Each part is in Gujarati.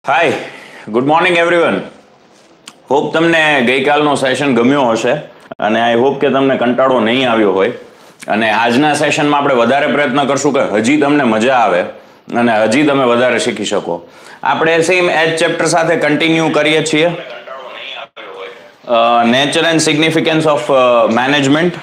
હાય, ગુડ મોર્નિંગ એવરીવન. હોપ તમને ગઈકાલનો સેશન ગમ્યો હશે અને આઈ હોપ કે તમને કંટાળો નહીં આવ્યો હોય. અને આજના સેશનમાં આપણે વધારે પ્રયત્ન કરશું કે હજી તમને મજા આવે અને હજી તમે વધારે શીખી શકો. આપણે સેમ એજ ચેપ્ટર સાથે કન્ટિન્યુ કરીએ છીએ. Nature and significance of management.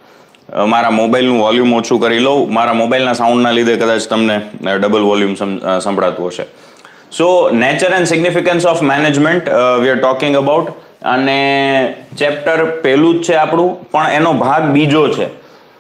મારા મોબાઈલનું વોલ્યુમ ઓછું કરી લઉં. મારા મોબાઈલના સાઉન્ડના લીધે કદાચ તમને ડબલ વોલ્યુમ સંભળાતું હશે. So, nature and significance of management we are talking about. અને ચેપ્ટર પહેલું જ છે આપણું, પણ એનો ભાગ બીજો છે.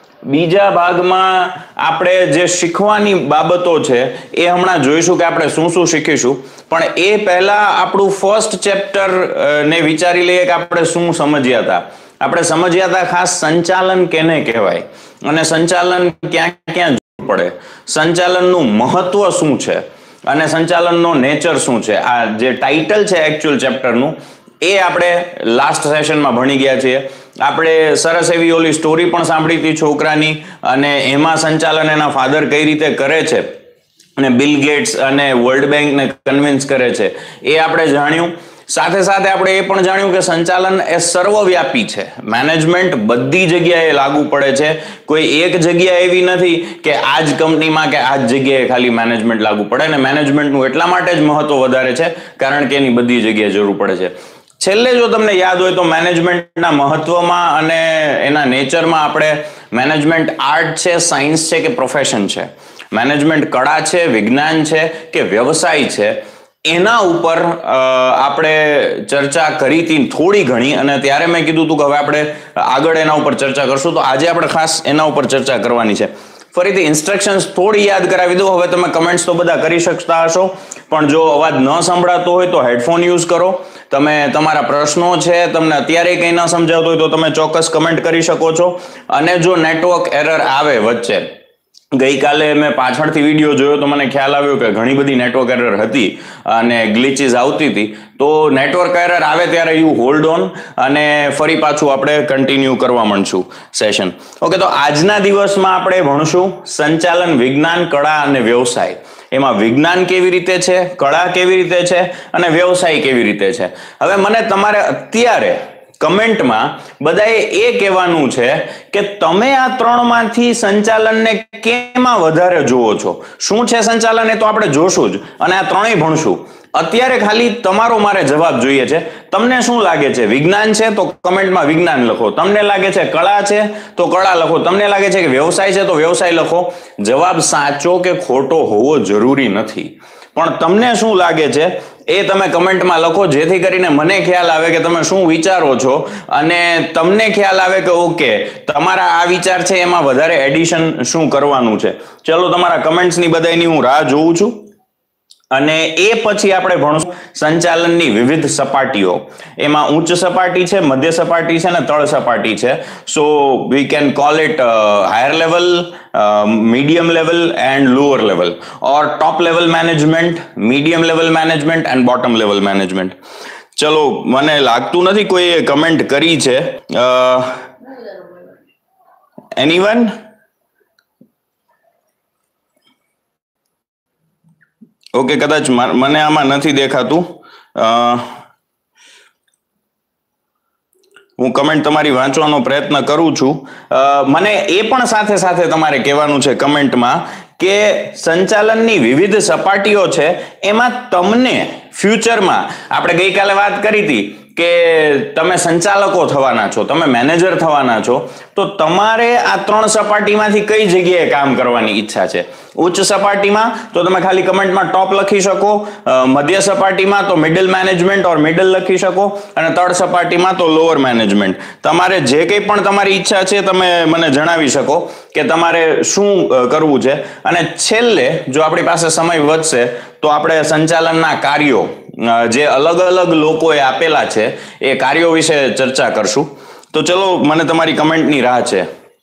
બીજા ભાગમાં આપણે જે શીખવાની બાબતો છે એ હમણાં જોઈશું કે આપણે શું શું શીખીશું. પણ એ પહેલા આપણું ફર્સ્ટ ચેપ્ટર ને વિચારી લઈએ કે આપણે શું સમજ્યા હતા. આપણે સમજ્યા હતા ખાસ સંચાલન કેને કહેવાય અને સંચાલન ક્યાં ક્યાં જરૂર પડે, સંચાલનનું મહત્વ શું છે અને સંચાલનનો નેચર શું છે. આ જે ટાઇટલ છે એકચ્યુઅલ ચેપ્ટરનું એ આપણે લાસ્ટ સેશનમાં ભણી ગયા છીએ. આપણે સરસ એવી ઓલી સ્ટોરી પણ સાંભળી હતી છોકરાની, અને એમાં સંચાલન એના ફાધર કઈ રીતે કરે છે અને બિલ ગેટ્સ અને વર્લ્ડ બેંકને કન્વિન્સ કરે છે એ આપણે જાણ્યું. સાથે સાથે આપણે એ પણ જાણ્યું કે સંચાલન એ સર્વવ્યાપી છે. મેનેજમેન્ટ બધી જગ્યાએ લાગુ પડે છે. કોઈ એક જગ્યા એવી નથી કે આ જ કંપનીમાં કે આ જ જગ્યાએ ખાલી મેનેજમેન્ટ લાગુ પડે. અને મેનેજમેન્ટનું એટલા માટે જ મહત્વ વધારે છે કારણ કે એની બધી જગ્યાએ જરૂર પડે છે. છેલ્લે જો તમને યાદ હોય તો મેનેજમેન્ટના મહત્વમાં અને એના નેચરમાં આપણે મેનેજમેન્ટ આર્ટ છે, સાયન્સ છે કે પ્રોફેશન છે, મેનેજમેન્ટ કળા છે, વિજ્ઞાન છે કે વ્યવસાય છે, એના ઉપર આપણે ચર્ચા કરી હતી થોડી ઘણી. અને ત્યારે મેં કીધું હતું કે હવે આપણે આગળ એના ઉપર ચર્ચા કરશું. તો આજે આપણે ખાસ એના ઉપર ચર્ચા કરવાની છે. ફરીથી ઇન્સ્ટ્રક્શન્સ થોડી યાદ કરાવી દઉં. હવે તમે કમેન્ટ્સ તો બધા કરી શકતા હશો, પણ જો અવાજ ન સંભળાતો હોય તો હેડફોન યુઝ કરો. તમે તમારા પ્રશ્નો છે, તમને અત્યારે કંઈ ન સમજાવતો હોય તો તમે ચોક્કસ કમેન્ટ કરી શકો છો. અને જો નેટવર્ક એરર આવે વચ્ચે, ગઈકાલે મેં પાછળથી વિડીયો જોયો તો મને ખ્યાલ આવ્યો કે ઘણી બધી નેટવર્ક એરર હતી અને ગ્લિચીસ આવતી હતી. તો નેટવર્ક એરર આવે ત્યારે યુ હોલ્ડ ઓન અને ફરી પાછું આપણે કન્ટિન્યુ કરવા માંડશું સેશન. ઓકે, તો આજના દિવસમાં આપણે ભણશું સંચાલન વિજ્ઞાન, કળા અને વ્યવસાય. એમાં વિજ્ઞાન કેવી રીતે છે, કળા કેવી રીતે છે અને વ્યવસાય કેવી રીતે છે. હવે મને તમારે અત્યારે કમેન્ટમાં બધાએ એ કહેવાનું છે કે તમે આ ત્રણમાંથી સંચાલનને કેમાં વધારે જુઓ છો. શું છે સંચાલન એ તો આપણે જોશું જ અને આ ત્રણેય ભણશું. અત્યારે ખાલી તમારો મારે જવાબ જોઈએ છે. તમને શું લાગે છે? વિજ્ઞાન છે તો કમેન્ટમાં વિજ્ઞાન લખો. તમને લાગે છે કળા છે તો કળા લખો. તમને લાગે છે કે વ્યવસાય છે તો વ્યવસાય લખો. જવાબ સાચો કે ખોટો હોવો જરૂરી નથી, પણ તમને શું લાગે છે એ તમે કમેન્ટમાં લખો, જેથી કરીને મને ખ્યાલ આવે કે તમે શું વિચારો છો અને તમને ખ્યાલ આવે કે ઓકે તમારા આ વિચાર છે એમાં વધારે એડિશન શું કરવાનું છે. ચલો, તમારા કમેન્ટ્સની બધાની હું રાહ જોઉં છું. અને એ પછી આપણે ભણશું સંચાલનની વિવિધ સપાટીઓ. એમાં ઉચ્ચ સપાટી છે, મધ્ય સપાટી છે અને તળ સપાટી છે. So we can call it higher level, medium level and lower level, or top level management, medium level management and bottom level management. ચલો, મને લાગતું નથી કોઈ કમેન્ટ કરી છે. એનીવન? ઓકે, કદાચ મને આમાં નથી દેખાતું. હું કમેન્ટ તમારી વાંચવાનો પ્રયત્ન કરું છું. મને એ પણ સાથે સાથે તમારે કહેવાનું છે કમેન્ટમાં કે સંચાલનની વિવિધ સપાટીઓ છે એમાં તમને ફ્યુચરમાં, આપણે ગઈકાલે વાત કરી હતી કે તમે સંચાલકો થવાના છો, તમે મેનેજર થવાના છો, તો તમારે આ ત્રણ સપાટીમાંથી કઈ જગ્યાએ કામ કરવાની ઈચ્છા છે. ઉચ્ચ સપાટીમાં તો તમે ખાલી કમેન્ટમાં ટોપ લખી શકો, મધ્ય સપાટીમાં તો મિડલ મેનેજમેન્ટ ઓર મિડલ લખી શકો, અને તળ સપાટીમાં તો લોઅર મેનેજમેન્ટ. તમારે જે કંઈ પણ તમારી ઈચ્છા છે તમે મને જણાવી શકો કે તમારે શું કરવું છે. અને છેલ્લે જો આપણી પાસે સમય વધશે તો આપણે સંચાલનના કાર્યો જે અલગ અલગ લોકોએ આપેલા છે એ કાર્યો વિશે ચર્ચા કરશું. તો ચલો, મને તમારી કમેન્ટની રાહ છે.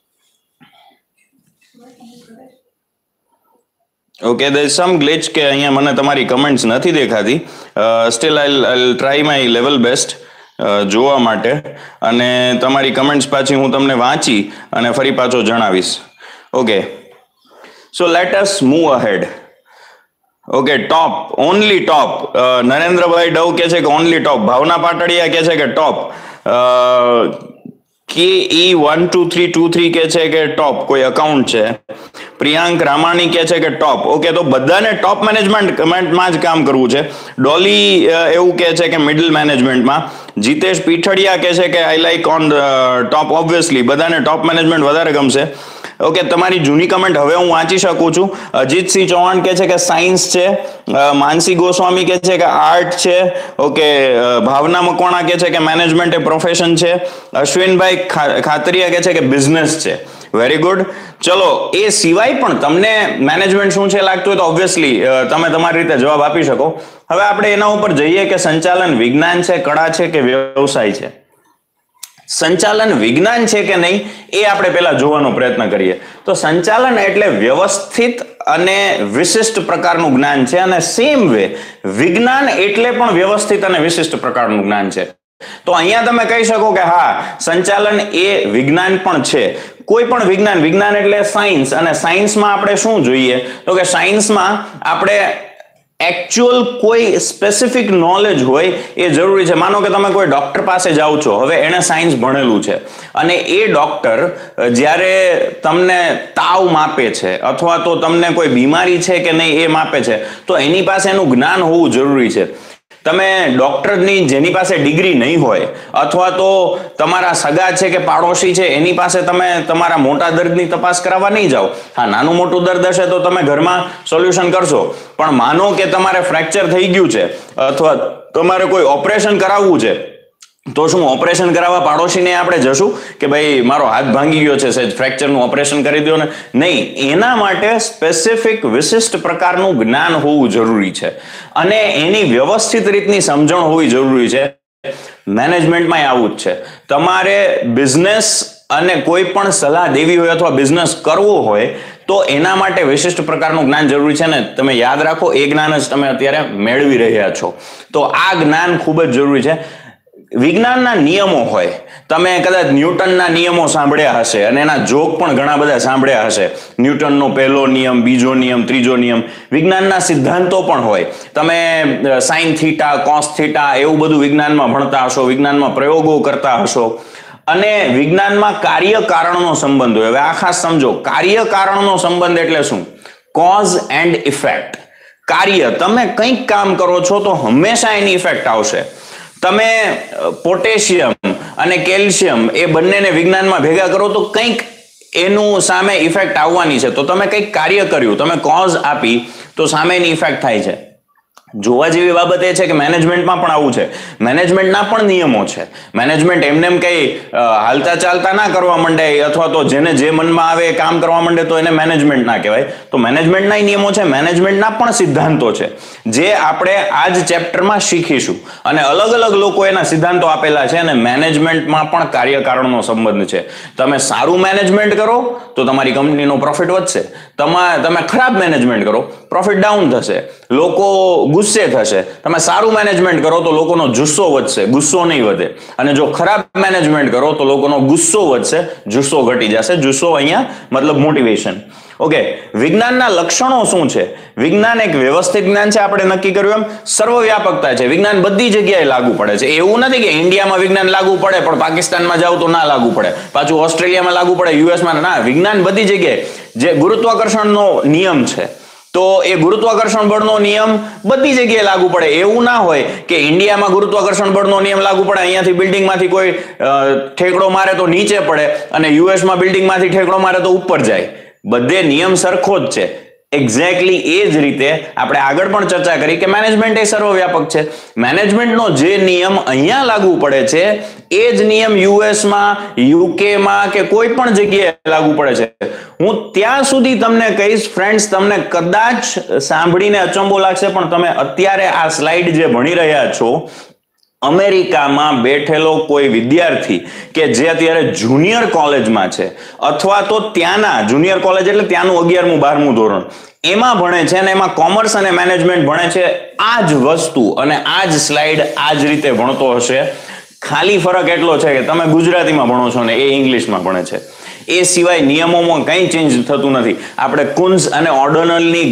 Okay, there is some glitch કે અહીંયા મને તમારી કમેન્ટ્સ નથી દેખાતી. Still I'll try my level best જોવા માટે, અને તમારી કમેન્ટ્સ પાછી હું તમને વાંચી અને ફરી પાછો જણાવીશ. Okay, so let us move ahead. Okay, top, only top. નરેન્દ્રભાઈ ડવ કે છે કે ઓનલી ટોપ. ભાવના પાટડિયા કે છે કે ટોપ. KE1232 કે છે કે ટોપ, કોઈ અકાઉન્ટ છે. પ્રિયાંક રામાણી કે છે કે ટોપ. ઓકે, તો બધાને ટોપ મેનેજમેન્ટમાં જ કામ કરવું છે. ડોલી એવું કે છે કે મિડલ મેનેજમેન્ટમાં. જીતેશ પીઠડિયા કે છે કે I like on top. Obviously બધાને ટોપ મેનેજમેન્ટ વધારે ગમશે. ઓકે, તમારી જૂની કમેન્ટ હવે હું વાંચી શકું છું. અજીતસિંહ ચૌહાણ કે છે કે સાયન્સ છે. માનસી ગોસ્વામી કે છે કે આર્ટ છે. ઓકે, ભાવના મકવાણા કે છે કે મેનેજમેન્ટ એ પ્રોફેશન છે. અશ્વિનભાઈ ખાતરિયા કે છે કે બિઝનેસ છે. Very good. ચલો, એ સિવાય પણ તમને મેનેજમેન્ટ શું છે લાગતું હોય તો ઓબ્વિયસલી તમે તમારી રીતે જવાબ આપી શકો. હવે આપણે એના ઉપર જઈએ કે સંચાલન વિજ્ઞાન છે, કળા છે કે વ્યવસાય છે. સંચાલન વિજ્ઞાન છે કે નહીં એ આપણે પહેલા જોવાનો પ્રયત્ન કરીએ. તો સંચાલન એટલે વ્યવસ્થિત અને વિશિષ્ટ પ્રકારનું જ્ઞાન છે, અને સેમ વે વિજ્ઞાન એટલે પણ વ્યવસ્થિત અને વિશિષ્ટ પ્રકારનું જ્ઞાન છે. તો અહીંયા તમે કહી શકો કે હા, સંચાલન એ વિજ્ઞાન પણ છે. કોઈ પણ વિજ્ઞાન એટલે સાયન્સ, અને સાયન્સમાં આપણે શું જોઈએ તો કે સાયન્સમાં આપણે એકચ્યુઅલ કોઈ સ્પેસિફિક નોલેજ હોય એ જરૂરી છે. માનો કે તમે કોઈ ડોક્ટર પાસે જાઓ છો, હવે એણે સાયન્સ ભણેલું છે, અને એ ડોક્ટર જ્યારે તમને તાવ માપે છે અથવા તો તમને કોઈ બીમારી છે કે નહીં એ માપે છે, તો એની પાસે એનું જ્ઞાન હોવું જરૂરી છે. તમે ડોક્ટરની જેની પાસે ડિગ્રી નહીં હોય, અથવા તો તમારા સગા છે કે પાડોશી છે એની પાસે તમે તમારા મોટા દર્દની તપાસ કરાવવા નહીં જાઓ. હા, નાનું મોટું દર્દ હશે તો તમે ઘરમાં સોલ્યુશન કરશો, પણ માનો કે તમારે ફ્રેક્ચર થઈ ગયું છે અથવા તમારે કોઈ ઓપરેશન કરાવવું છે, તો શું ઓપરેશન કરાવવા પાડોશીને આપણે જશું કે ભાઈ મારો હાથ ભાંગી ગયો છે, ફ્રેક્ચરનું ઓપરેશન કરી દો ને? નહીં. એના માટે સ્પેસિફિક વિશિષ્ટ પ્રકારનું જ્ઞાન હોવું જરૂરી છે, અને એની વ્યવસ્થિત રીતની સમજણ હોવી જરૂરી છે. મેનેજમેન્ટમાં આવું જ છે. તમારે બિઝનેસ અને કોઈ પણ સલાહ દેવી હોય અથવા બિઝનેસ કરવો હોય તો એના માટે વિશિષ્ટ પ્રકારનું જ્ઞાન જરૂરી છે, ને તમે યાદ રાખો એ જ્ઞાન જ તમે અત્યારે મેળવી રહ્યા છો. તો આ જ્ઞાન ખૂબ જ જરૂરી છે. વિજ્ઞાનના નિયમો હોય, તમે કદાચ ન્યૂટનના નિયમો સાંભળ્યા હશે, અને એના જોક પણ ઘણા બધા સાંભળ્યા હશે. ન્યૂટનનો પહેલો નિયમ, બીજો નિયમ, ત્રીજો નિયમ. વિજ્ઞાનના સિદ્ધાંતો પણ હોય. તમે સાઇન થીટા, કોસ થીટા એવું બધું વિજ્ઞાનમાં ભણતા હશો, વિજ્ઞાનમાં પ્રયોગો કરતા હશો. અને વિજ્ઞાનમાં કાર્ય કારણનો સંબંધ હોય. હવે આ ખાસ સમજો, કાર્ય કારણનો સંબંધ એટલે શું? Cause and effect. કાર્ય, તમે કંઈક કામ કરો છો તો હંમેશા એની ઇફેક્ટ આવશે. તમે પોટેશિયમ અને કેલ્શિયમ એ બંનેને વિજ્ઞાનમાં ભેગા કરો તો કંઈક એનું સામે ઇફેક્ટ આવવાની છે. તો તમે કંઈક કાર્ય કર્યું, તમે કોઝ આપી, તો સામેની ઇફેક્ટ થાય છે. જોવા જેવી બાબત એ છે કે મેનેજમેન્ટમાં પણ આવું છે. મેનેજમેન્ટના પણ નિયમો છે. મેનેજમેન્ટ એમને એમ કઈ હાલતા ચાલતા ના કરવા માંડે, અથવા તો જેને જે મનમાં આવે એ કામ કરવા માંડે તો એને મેનેજમેન્ટ ના કહેવાય. તો મેનેજમેન્ટના નિયમો છે, મેનેજમેન્ટના પણ સિદ્ધાંતો છે, જે આપણે આ જ ચેપ્ટરમાં શીખીશું. અને અલગ અલગ લોકો એના સિદ્ધાંતો આપેલા છે, અને મેનેજમેન્ટમાં પણ કાર્યકારણનો સંબંધ છે. તમે સારું મેનેજમેન્ટ કરો તો તમારી કંપનીનો પ્રોફિટ વધશે. તમે ખરાબ મેનેજમેન્ટ કરો, પ્રોફિટ ડાઉન થશે, લોકો ગુસ્સે થશે. તમે સારું મેનેજમેન્ટ કરો તો લોકોનો જુસ્સો વધશે, ગુસ્સો નહીં વધે. અને જો ખરાબ મેનેજમેન્ટ કરો તો લોકોનો ગુસ્સો વધશે, જુસ્સો ઘટી જશે. જુસ્સો અહીંયા મતલબ મોટિવેશન. ઓકે, વિજ્ઞાનના લક્ષણો શું છે? વિજ્ઞાન એક વ્યવસ્થિત જ્ઞાન છે, આપણે નક્કી કર્યું એમ. સર્વવ્યાપકતા છે, વિજ્ઞાન બધી જગ્યાએ લાગુ પડે છે. એવું નથી કે ઇન્ડિયામાં વિજ્ઞાન લાગુ પડે પણ પાકિસ્તાનમાં જાવ તો ના લાગુ પડે, પાછું ઓસ્ટ્રેલિયામાં લાગુ પડે, યુએસમાં ના. વિજ્ઞાન બધી જગ્યાએ. જે ગુરુત્વાકર્ષણનો નિયમ છે, તો એ ગુરુત્વાકર્ષણ બળનો નિયમ બધી જગ્યાએ લાગુ પડે. એવું ના હોય કે ઇન્ડિયામાં ગુરુત્વાકર્ષણ બળનો નિયમ લાગુ પડે, અહીંયાથી બિલ્ડિંગમાંથી કોઈ ઠેકડો મારે તો નીચે પડે, અને યુએસમાં બિલ્ડિંગમાંથી ઠેકડો મારે તો ઉપર જાય. બધે નિયમ સરખો જ છે. એક્ઝેક્ટલી એ જ રીતે આપણે આગળ પણ ચર્ચા કરી કે મેનેજમેન્ટ એ સર્વવ્યાપક છે. મેનેજમેન્ટનો જે નિયમ અહીંયા લાગુ પડે છે એ જ નિયમ યુએસમાં, યુકેમાં કે કોઈ પણ જગ્યાએ લાગુ પડે છે. હું ત્યાં સુધી તમને કહીશ ફ્રેન્ડ્સ, તમને કદાચ સાંભળીને અચંબો લાગશે, પણ તમે અત્યારે આ સ્લાઇડ જે ભણી રહ્યા છો, અમેરિકામાં બેઠેલો કોઈ વિદ્યાર્થી કે જે અત્યારે જુનિયર કોલેજમાં છે, અથવા તો ત્યાંના જુનિયર કોલેજ એટલે ત્યાંનું 11મું 12મું ધોરણ એમાં ભણે છે, અને એમાં કોમર્સ અને મેનેજમેન્ટ ભણે છે, આ જ વસ્તુ અને આ જ સ્લાઇડ આ જ રીતે ભણતો હશે. ખાલી ફરક એટલો છે કે તમે ગુજરાતીમાં ભણો છો ને એ ઇંગ્લિશમાં ભણે છે. એ સિવાય નિયમોમાં કંઈ ચેન્જ થતું નથી. આપણે કુન્સ અને ઓર્ડોનલની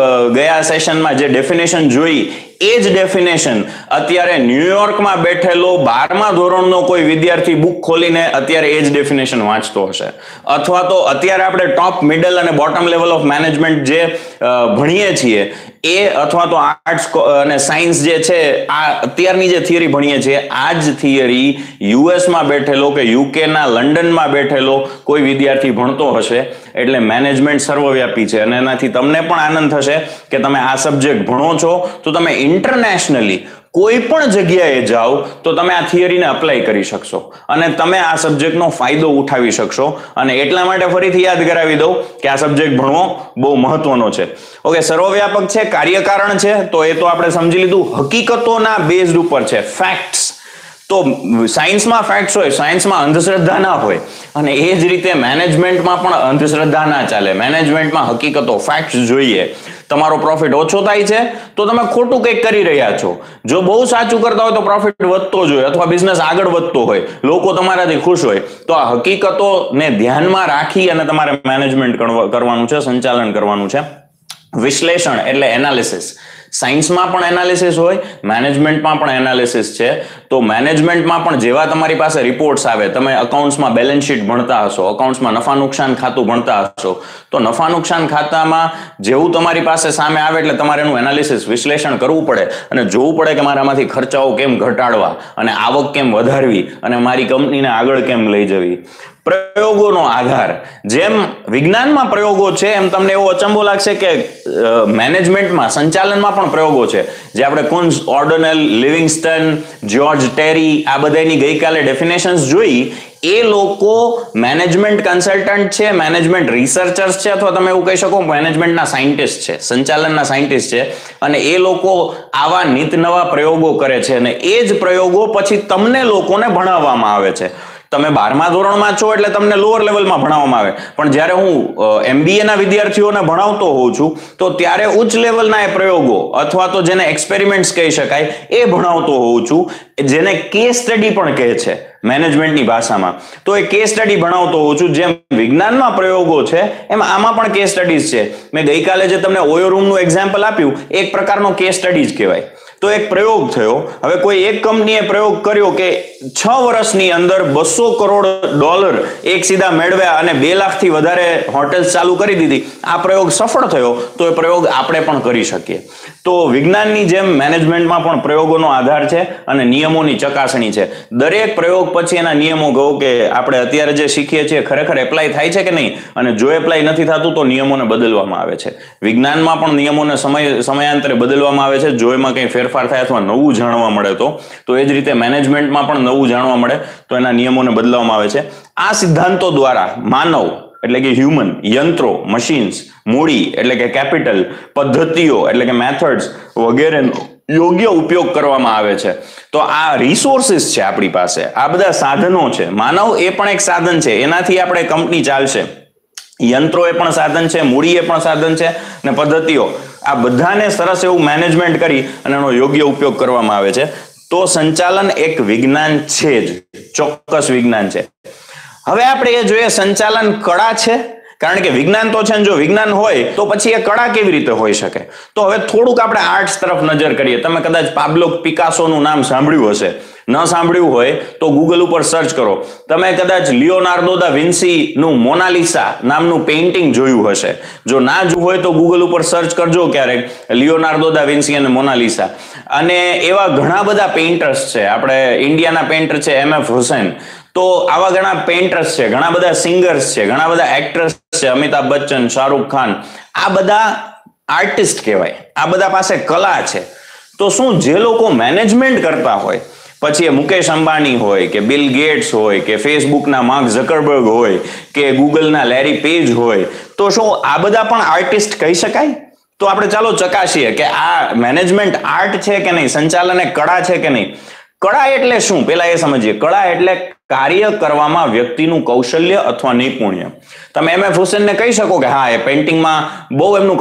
ગયા સેશનમાં જે ડેફિનેશન જોઈ એ જ ડેફિનેશન અત્યારે ન્યુયોર્કમાં બેઠેલો 12મા ધોરણનો કોઈ વિદ્યાર્થી બુક ખોલીને અત્યારે એ જ ડેફિનેશન વાંચતો હશે, અથવા તો અત્યારે આપણે ટોપ, મિડલ અને બોટમ લેવલ ઓફ મેનેજમેન્ટ જે ભણીએ છીએ એ, અથવા તો આર્ટ્સ અને સાયન્સ જે છે આ અત્યારની જે થિયરી ભણીએ છીએ આ જ થિયરી યુએસમાં બેઠેલો કે યુકેના લંડનમાં બેઠેલો કોઈ વિદ્યાર્થી ભણતો હશે. એટલે મેનેજમેન્ટ સર્વવ્યાપી છે અને એનાથી તમને પણ આનંદ થશે કે તમે આ સબ્જેક્ટ ભણો છો તો તમે ઇન્ટરનેશનલી કોઈ પણ જગ્યાએ જાઓ તો તમે આ થિયરીને અપ્લાય કરી શકશો અને તમે આ સબ્જેક્ટનો ફાયદો ઉઠાવી શકશો. અને એટલા માટે ફરીથી યાદ કરાવી દઉં કે આ સબ્જેક્ટ ભણવો બહુ મહત્વનો છે. ઓકે, સર્વવ્યાપક છે, કાર્યકારણ છે, તો એ તો આપણે સમજી લીધું. હકીકતોના બેઝ ઉપર છે, ફેક્ટ્સ. તો સાયન્સમાં ફેક્ટ્સ હોય, સાયન્સમાં અંધશ્રદ્ધા ના હોય, અને એ જ રીતે મેનેજમેન્ટમાં પણ અંધશ્રદ્ધા ના ચાલે. મેનેજમેન્ટમાં હકીકતો, ફેક્ટ્સ જોઈએ. તમારો પ્રોફિટ ઓછો થાય છે તો તમે ખોટું કંઈક કરી રહ્યા છો. જો બહુ સાચું કરતા હોય તો પ્રોફિટ વધતો જ હોય અથવા બિઝનેસ આગળ વધતો હોય, લોકો તમારાથી ખુશ હોય. તો આ હકીકતોને ધ્યાનમાં રાખી અને તમારે મેનેજમેન્ટ કરવાનું છે, સંચાલન કરવાનું છે. વિશ્લેષણ એટલે એનાલિસિસ. સાયન્સમાં પણ એનાલિસિસ હોય, મેનેજમેન્ટમાં પણ એનાલિસિસ છે. તો મેનેજમેન્ટમાં પણ જેવા તમારી પાસે રિપોર્ટ્સ આવે, તમે અકાઉન્ટ્સમાં બેલેન્સ શીટ ભણતા હશો, અકાઉન્ટ્સમાં નફા નુકસાન ખાતું ભણતા હશો, તો નફા નુકસાન ખાતામાં જેવું તમારી પાસે સામે આવે એટલે તમારે એનું એનાલિસિસ, વિશ્લેષણ કરવું પડે અને જોવું પડે કે મારામાંથી ખર્ચાઓ કેમ ઘટાડવા અને આવક કેમ વધારવી અને મારી કંપનીને આગળ કેમ લઈ જવી. પ્રયોગોનો આધાર. જેમ વિજ્ઞાનમાં પ્રયોગો છે એમ તમને એવો અચંબો લાગશે કે મેનેજમેન્ટમાં, સંચાલનમાં પણ પ્રયોગો છે. જે આપણે Koontz, O'Donnell, Livingston, George Terry આ બધાની ગઈકાલે ડેફિનેશન્સ જોઈ. એ લોકો મેનેજમેન્ટ કન્સલ્ટન્ટ છે, મેનેજમેન્ટ રિસર્ચર્સ છે, અથવા તમે એવું કહી શકો મેનેજમેન્ટના સાયન્ટિસ્ટ છે, સંચાલનના સાયન્ટિસ્ટ છે. અને એ લોકો આવા નિત નવા પ્રયોગો કરે છે અને એ જ પ્રયોગો પછી તમને લોકોને ભણાવવામાં આવે છે. તમે 12મા ધોરણમાં છો એટલે તમને લોઅર લેવલમાં ભણાવવામાં આવે, પણ જ્યારે હું MBA ના વિદ્યાર્થીઓને ભણાવતો હોઉં છું તો ત્યારે ઉચ્ચ લેવલના એ પ્રયોગો અથવા તો જેને એક્સપેરિમેન્ટ્સ કહી શકાય એ ભણાવતો હોઉં છું, જેને કેસ સ્ટડી પણ કહે છે મેનેજમેન્ટની ભાષામાં. તો એ કેસ સ્ટડી ભણાવતો હોઉં છું. જેમ વિજ્ઞાનમાં પ્રયોગો છે એમ આમાં પણ કેસ સ્ટડીઝ છે. મેં ગઈકાલે જે તમને ઓયો રૂમનું એક્ઝામ્પલ આપ્યું એક પ્રકારનો કેસ સ્ટડી જ કહેવાય. તો એક પ્રયોગ થયો. હવે કોઈ એક કંપનીએ પ્રયોગ કર્યો કે 6 વર્ષની અંદર $200 કરોડ એક સીધા મેળવ્યા અને 2 લાખથી વધારે હોટેલ્સ ચાલુ કરી દીધી. આ પ્રયોગ સફળ થયો તો એ પ્રયોગ આપણે પણ કરી શકીએ. તો વિજ્ઞાનની જેમ મેનેજમેન્ટમાં પણ પ્રયોગોનો આધાર છે અને નિયમોની ચકાસણી છે. દરેક પ્રયોગ પછી એના નિયમો કહો કે આપણે અત્યારે જે શીખીએ છીએ ખરેખર એપ્લાય થાય છે કે નહીં, અને જો એપ્લાય નથી થતું તો નિયમોને બદલવામાં આવે છે. વિજ્ઞાનમાં પણ નિયમોને સમયાંતરે બદલવામાં આવે છે જો એમાં કંઈ ફેરફાર થાય અથવા નવું જાણવા મળે તો એ જ રીતે મેનેજમેન્ટમાં પણ નવું જાણવા મળે તો એના નિયમોને બદલવામાં આવે છે. આ સિદ્ધાંતો દ્વારા માનવ એટલે કે હ્યુમન, યંત્રો, મશીન્સ, મૂડી એટલે કે કેપિટલ, પદ્ધતિઓ એટલે કે મેથડ્સ વગેરેનો યોગ્ય ઉપયોગ કરવામાં આવે છે. તો આ રિસોર્સિસ છે આપણી પાસે, આ બધા સાધનો છે. માનવ એ પણ એક સાધન છે, એનાથી આપણે કંપની ચાલશે. યંત્રો એ પણ સાધન છે, મૂડી એ પણ સાધન છે, અને પદ્ધતિઓ, આ બધાને સરસ એવું મેનેજમેન્ટ કરી અને એનો યોગ્ય ઉપયોગ કરવામાં આવે છે. તો સંચાલન એક વિજ્ઞાન છે જ, ચોક્કસ વિજ્ઞાન છે. હવે આપણે એ જોઈએ સંચાલન કળા છે, કારણ કે વિજ્ઞાન તો છે ને જો વિજ્ઞાન હોય તો પછી એ કળા કેવી રીતે હોઈ શકે. તો હવે થોડુંક આપણે આર્ટ્સ તરફ નજર કરીએ. તમે કદાચ પાબ્લો પિકાસોનું નામ સાંભળ્યું હશે, ન સાંભળ્યું હોય તો ગૂગલ ઉપર સર્ચ કરો. તમે કદાચ લિયોનાર્ડો દા વિન્સી નું મોનાલિસા નામનું પેઇન્ટિંગ જોયું હશે. જો ના જોયું હોય તો ગૂગલ ઉપર સર્ચ કરજો ક્યારેક લિયોનાર્ડો દા વિન્સી અને મોનાલિસા. અને એવા ઘણા બધા પેઇન્ટર્સ છે. આપણે ઇન્ડિયાના પેઇન્ટર છે MF હુસૈન. તો આવા ઘણા પેઇન્ટર્સ છે, ઘણા બધા સિંગર્સ છે, ઘણા બધા એક્ટર્સ છે, અમિતાભ બચ્ચન, શાહરુખ ખાન. આ બધા આર્ટિસ્ટ કહેવાય. આ બધા પાસે કલા છે. તો શું જે લોકો મેનેજમેન્ટ કરતા હોય, પછી એ મુકેશ અંબાણી હોય કે બિલ ગેટ્સ હોય કે ફેસબુકના માર્ક ઝકરબર્ગ હોય કે ગૂગલના લેરી પેજ હોય, તો શું આ બધા પણ આર્ટિસ્ટ કહી શકાય? તો આપણે ચાલો ચકાસીએ કે આ મેનેજમેન્ટ આર્ટ છે કે નહીં, સંચાલન એક કળા છે કે નહીં. કળા એટલે શું પેલા એ સમજીએ. કળા એટલે કાર્ય કરવામાં વ્યક્તિનું કૌશલ્ય અથવા નૈપુણ્ય. તમે MF હુસૈનને કહી શકો કે હા એ પેઇન્ટિંગમાં બહુ એમનું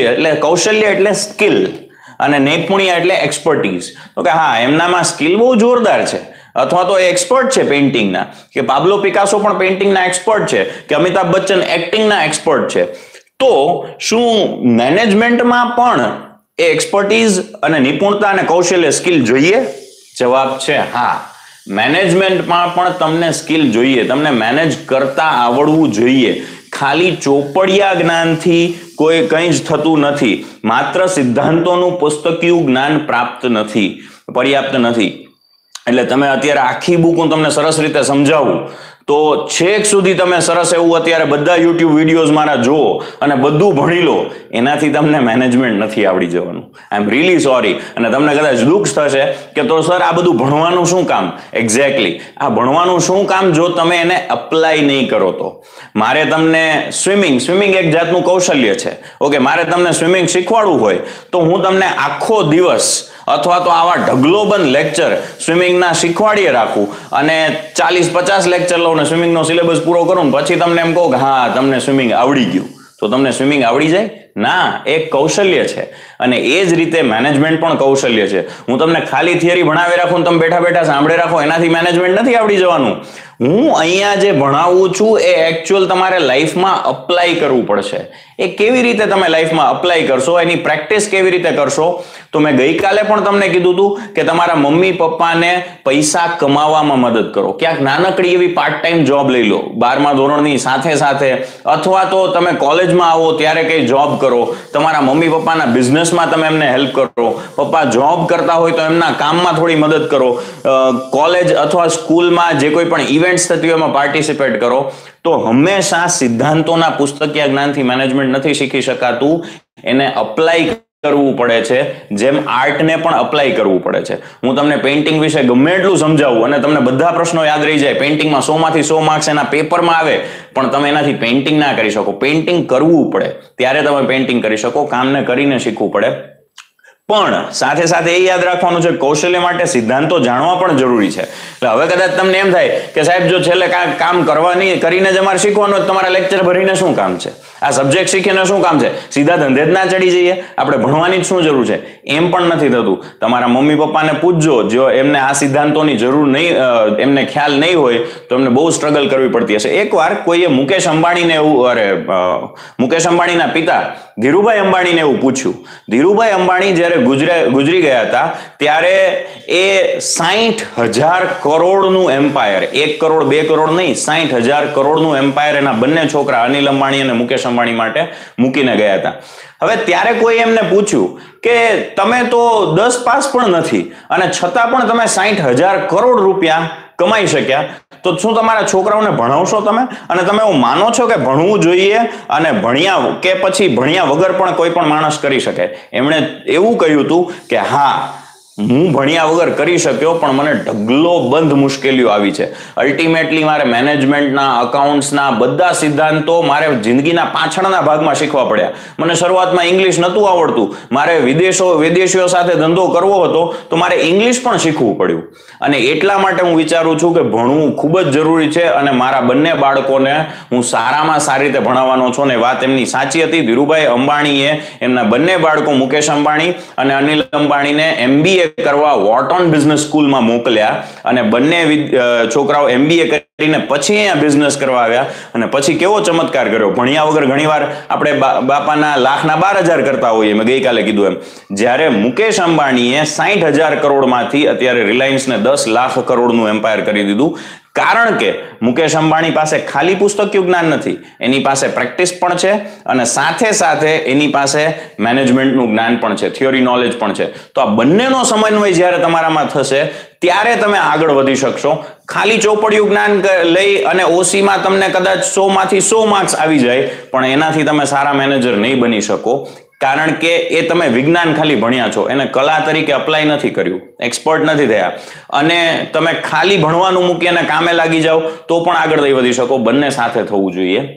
કૌશલ્ય એટલે સ્કિલ અને નૈપુણ્ય એટલે એક્સપર્ટીઝ. તો કે હા એમનામાં સ્કિલ બહુ જોરદાર છે અથવા તો એક્સપર્ટ છે પેઇન્ટિંગના, કે પાબ્લો પિકાસો પણ પેઇન્ટિંગના એક્સપર્ટ છે, કે અમિતાભ બચ્ચન એક્ટિંગના એક્સપર્ટ છે, તો શું મેનેજમેન્ટમાં પણ એ એક્સપર્ટીઝ અને નિપુણતા અને કૌશલ્ય સ્કિલ જોઈએ? જવાબ છે હા. મેનેજમેન્ટમાં પણ તમને સ્કિલ જોઈએ, તમને મેનેજ કરતા આવડવું જોઈએ. ખાલી ચોપડિયા જ્ઞાનથી કંઈ જ થતું નથી. માત્ર સિદ્ધાંતોનું પુસ્તકીય જ્ઞાન પર્યાપ્ત નથી. એટલે તમે અત્યારે આખી બુક હું તમને સરસ રીતે સમજાવું તો છેક સુધી તમે સરસ એવું અત્યારે બધા યુટ્યુબ વિડીયોઝ મારા જુઓ અને બધું ભણી લો, એનાથી તમને મેનેજમેન્ટ નથી આવડી જવાનું. I am really sorry. અને તમને કદાચ દુઃખ થશે કે તો સર આ બધું ભણવાનું શું કામ? એક્ઝેક્ટલી, આ ભણવાનું શું કામ જો તમે એને અપ્લાય નહીં કરો તો. મારે તમને સ્વિમિંગ એક જાતનું કૌશલ્ય છે. ઓકે, મારે તમને સ્વિમિંગ શીખવાડવું હોય તો હું તમને આખો દિવસ અથવા તો આવા ઢગલોબંધ લેક્ચર સ્વિમિંગના શીખવાડીએ રાખું અને 40-50 લેક્ચર લઉં ને સ્વિમિંગનો સિલેબસ પૂરો કરું, પછી તમને એમ કહું કે હા તમને સ્વિમિંગ આવડી ગયું, તો તમને સ્વિમિંગ આવડી જાય? ના, એક કૌશલ્ય છે. અને એ જ રીતે મેનેજમેન્ટ પણ કૌશલ્ય છે. હું તમને ખાલી થિયરી ભણાવી રાખું ને તમે બેઠા બેઠા સાંભળે રાખો, એનાથી મેનેજમેન્ટ નથી આવડી જવાનું. હું અહીંયા જે ભણાવું છું એ એકચ્યુઅલ તમારે લાઈફમાં અપ્લાય કરવું પડશે. એ કેવી રીતે તમે લાઈફમાં અપ્લાય કરશો, એની પ્રેક્ટિસ કેવી રીતે કરશો? તો મેં ગઈકાલે પણ તમને કીધું હતું કે તમારા મમ્મી પપ્પાને પૈસા કમાવામાં મદદ કરો. ક્યાંક નાનકડી એવી પાર્ટ ટાઈમ જોબ લઈ લો 12મા ધોરણની સાથે, અથવા તો તમે કોલેજમાં આવો ત્યારે કઈ જોબ કરો. તમારા મમ્મી પપ્પાના બિઝનેસમાં તમે એમને હેલ્પ કરો. પપ્પા જોબ કરતા હોય તો એમના કામમાં થોડી મદદ કરો. કોલેજ અથવા સ્કૂલમાં જે કોઈ પણ ઇવેન્ટ્સ થતી હોય એમાં પાર્ટિસિપેટ કરો. તો હંમેશા સિદ્ધાંતોના પુસ્તકીય જ્ઞાનથી મેનેજમેન્ટ નથી શીખી શકાતું, એને અપ્લાય કરવું પડે છે. જેમ આર્ટને પણ અપ્લાય કરવું પડે છે. હું તમને પેઇન્ટિંગ વિશે ગમે એટલું સમજાવું અને તમને બધા પ્રશ્નો યાદ રહી જાય, પેઇન્ટિંગમાં 100 માંથી 100 માર્ક્સ એના પેપરમાં આવે, પણ તમે એનાથી પેઇન્ટિંગ ના કરી શકો. પેઇન્ટિંગ કરવું પડે ત્યારે તમે પેઇન્ટિંગ કરી શકો. કામને કરીને શીખવું પડે. પણ સાથે એ યાદ રાખવાનું છે, કૌશલ્ય માટે સિદ્ધાંતો જાણવા પણ જરૂરી છે. એટલે હવે કદાચ તમને એમ થાય કે સાહેબ જો છેલ્લે કામ કરીને જ અમારે શીખવાનું, તમારા લેક્ચર ભરીને શું કામ છે? આ સબ્જેક્ટ શીખીને શું કામ છે? સીધા ધંધે જ ના ચડી જઈએ, આપણે ભણવાની જ શું જરૂર છે? એમ પણ નથી થતું. તમારા મમ્મી પપ્પાને પૂછજો, જો એમને આ સિદ્ધાંતોની જરૂર નહીં, એમને ખ્યાલ નહીં હોય તો એમને બહુ સ્ટ્રગલ કરવી પડતી હશે. એકવાર કોઈએ મુકેશ અંબાણીના પિતા ધીરુભાઈ અંબાણીને એવું પૂછ્યું. ધીરુભાઈ અંબાણી જ્યારે ગુજરી ગયા હતા ત્યારે એ 60,000 કરોડનું એમ્પાયર, 1 કરોડ 2 કરોડ નહીં, 60,000 કરોડનું એમ્પાયર એના બંને છોકરા અનિલ અંબાણી અને મુકેશ અંબાણી માટે મૂકીને ગયા હતા. હવે ત્યારે કોઈ એમને પૂછ્યું કે તમે તો 10 પાસ પણ નથી અને છતાં પણ તમે 60,000 કરોડ રૂપિયા કમાઈ શક્યા, તો શું તમારા છોકરાઓને ભણાવશો તમે? અને તમે એવું માનો છો કે ભણવું જોઈએ અને ભણ્યા કે પછી ભણ્યા વગર પણ કોઈ પણ માણસ કરી શકે? એમણે એવું કહ્યું હતું કે હા, હું ભણ્યા વગર કરી શક્યો, પણ મને ઢગલો બંધ મુશ્કેલીઓ આવી છે. અલ્ટિમેટલી મારે મેનેજમેન્ટના, અકાઉન્ટ્સના બધા સિદ્ધાંતો મારે જિંદગીના પાછળના ભાગમાં શીખવા પડ્યા. મને શરૂઆતમાં ઇંગ્લિશ નહોતું આવડતું, મારે વિદેશીઓ સાથે ધંધો કરવો હતો તો મારે ઇંગ્લિશ પણ શીખવું પડ્યું. અને એટલા માટે હું વિચારું છું કે ભણવું ખૂબ જ જરૂરી છે અને મારા બંને બાળકોને હું સારામાં સારી રીતે ભણાવવાનો છું. અને વાત એમની સાચી હતી. ધીરુભાઈ અંબાણીએ એમના બંને બાળકો મુકેશ અંબાણી અને અનિલ અંબાણીને MBA કરવા વોર્ટન બિઝનેસ સ્કૂલમાં મોકલ્યા અને બંને છોકરાઓ MBA કરીને પછી અહીંયા બિઝનેસ કરવા આવ્યા. અને પછી કેવો ચમત્કાર કર્યો! ભણ્યા વગર ઘણીવાર આપણે બાપાના લાખના 12,000 કરતા હોઈએ. મેં ગઈકાલે કીધું એમ, જ્યારે મુકેશ અંબાણીએ 60,000 કરોડમાંથી અત્યારે રિલાયન્સને 10 લાખ કરોડનું એમ્પાયર કરી દીધું. કારણ કે મુકેશ અંબાણી પાસે ખાલી પુસ્તકીય જ્ઞાન નથી, એની પાસે પ્રેક્ટિસ પણ છે અને સાથે એની પાસે મેનેજમેન્ટનું જ્ઞાન પણ છે, થિયોરી નોલેજ પણ છે. તો આ બંનેનો સમન્વય જ્યારે તમારામાં થશે ત્યારે તમે આગળ વધી શકશો. ખાલી ચોપડિયું જ્ઞાન લઈ અને ઓસીમાં તમને કદાચ 100 માંથી 100 માર્ક્સ આવી જાય, પણ એનાથી તમે સારા મેનેજર નહીં બની શકો. કારણ કે એ તમે વિજ્ઞાન ખાલી ભણ્યા છો, એને કલા તરીકે અપ્લાય નથી કર્યું, એક્સપર્ટ નથી થયા. અને તમે ખાલી ભણવાનું મૂકી અને કામે લાગી જાઓ તો પણ આગળ નહીં વધી શકો. બંને સાથે થવું જોઈએ.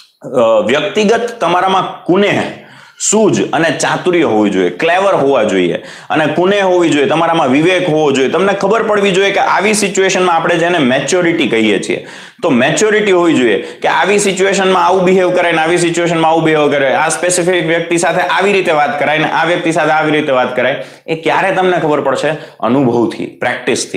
વ્યક્તિગત તમારામાં કુનેહ, સૂઝ અને ચાતુર્ય હોવી જોઈએ, ક્લેવર હોવા જોઈએ અને કુનેહ હોવી જોઈએ, તમારામાં વિવેક હોવો જોઈએ. તમને ખબર પડવી જોઈએ કે આવી સિચ્યુએશનમાં આપણે જેને મેચ્યોરિટી કહીએ છીએ, તો મેચ્યોરિટી હોવી જોઈએ કે આવી સિચ્યુએશનમાં આવું બિહેવ કરાય ને આવી સિચ્યુએશનમાં આવું બિહેવ કરાય, આ સ્પેસિફિક વ્યક્તિ સાથે આવી રીતે વાત કરાય ને આ વ્યક્તિ સાથે આવી રીતે વાત કરાય. એ ક્યારે તમને ખબર પડશે? અનુભવથી, પ્રેક્ટિસથી.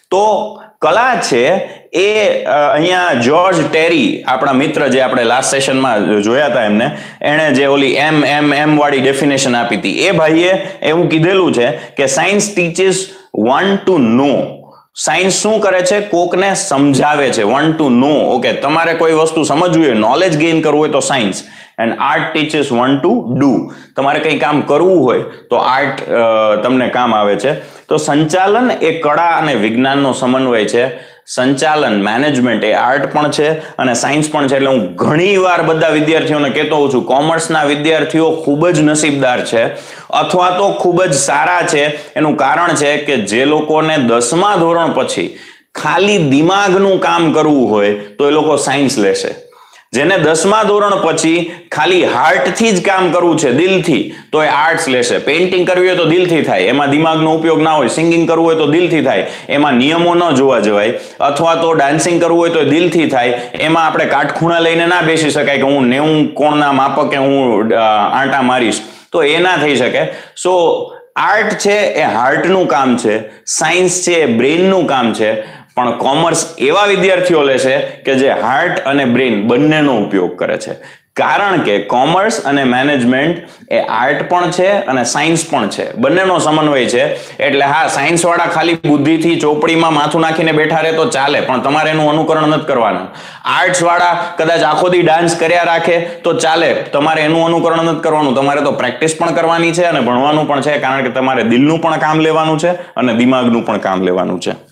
તો કલા છે એ અહીંયા જ્યોર્જ ટેરી, આપણા મિત્ર, જે આપણે લાસ્ટ સેશનમાં જોયા હતા એમને, એણે જે ઓલી એમ વાળી ડેફિનેશન આપી હતી, એ ભાઈએ એવું કીધેલું છે કે science teaches one to know. Science શું કરે છે? કોકને સમજાવે છે. One to no. ઓકે, તમારે કોઈ વસ્તુ સમજવી હોય, નોલેજ ગેઇન કરવું હોય તો science. And art teaches one to do. તમારે કંઈ કામ કરવું હોય તો આર્ટ તમને કામ આવે છે. તો સંચાલન એ કળા અને વિજ્ઞાનનો સમન્વય છે. સંચાલન, મેનેજમેન્ટ એ આર્ટ પણ છે અને સાયન્સ પણ છે. એટલે હું ઘણી વાર બધા વિદ્યાર્થીઓને કહેતો હોઉં છું, કોમર્સના વિદ્યાર્થીઓ ખૂબ જ નસીબદાર છે અથવા તો ખૂબ જ સારા છે. એનું કારણ છે કે જે લોકોને 10મા ધોરણ પછી ખાલી દિમાગનું કામ કરવું હોય તો એ લોકો સાયન્સ લેશે. જેને 10મા ધોરણ પછી ખાલી હાર્ટથી જ કામ કરવું છે, દિલથી, તો એ આર્ટ્સ લેશે. પેઇન્ટિંગ કરવી હોય તો દિલથી થાય, એમાં દિમાગનો ઉપયોગ ના હોય. સિંગિંગ કરવું હોય તો દિલથી થાય, એમાં નિયમો ન જોવા જવાય. અથવા તો ડાન્સિંગ કરવું હોય તો દિલથી થાય, એમાં આપણે કાટખૂણા લઈને ના બેસી શકાય કે હું 90 કોણના માપકે હું આંટા મારીશ, તો એ ના થઈ શકે. સો આર્ટ છે એ હાર્ટનું કામ છે, સાયન્સ છે એ બ્રેઇનનું કામ છે. પણ કોમર્સ એવા વિદ્યાર્થીઓ લે છે કે જે હાર્ટ અને બ્રેઇન બંનેનો ઉપયોગ કરે છે. કારણ કે કોમર્સ અને મેનેજમેન્ટ એ આર્ટ પણ છે અને સાયન્સ પણ છે, બંનેનો સમન્વય છે. એટલે હા, સાયન્સ વાળા ખાલી બુદ્ધિથી ચોપડીમાં માથું નાખીને બેઠા રહે તો ચાલે, પણ તમારે એનું અનુકરણ નથી કરવાનું. આર્ટ્સ વાળા કદાચ આખો દી ડાન્સ કર્યા રાખે તો ચાલે, તમારે એનું અનુકરણ નથી કરવાનું. તમારે તો પ્રેક્ટિસ પણ કરવાની છે અને ભણવાનું પણ છે, કારણ કે તમારે દિલનું પણ કામ લેવાનું છે અને દિમાગનું પણ કામ લેવાનું છે.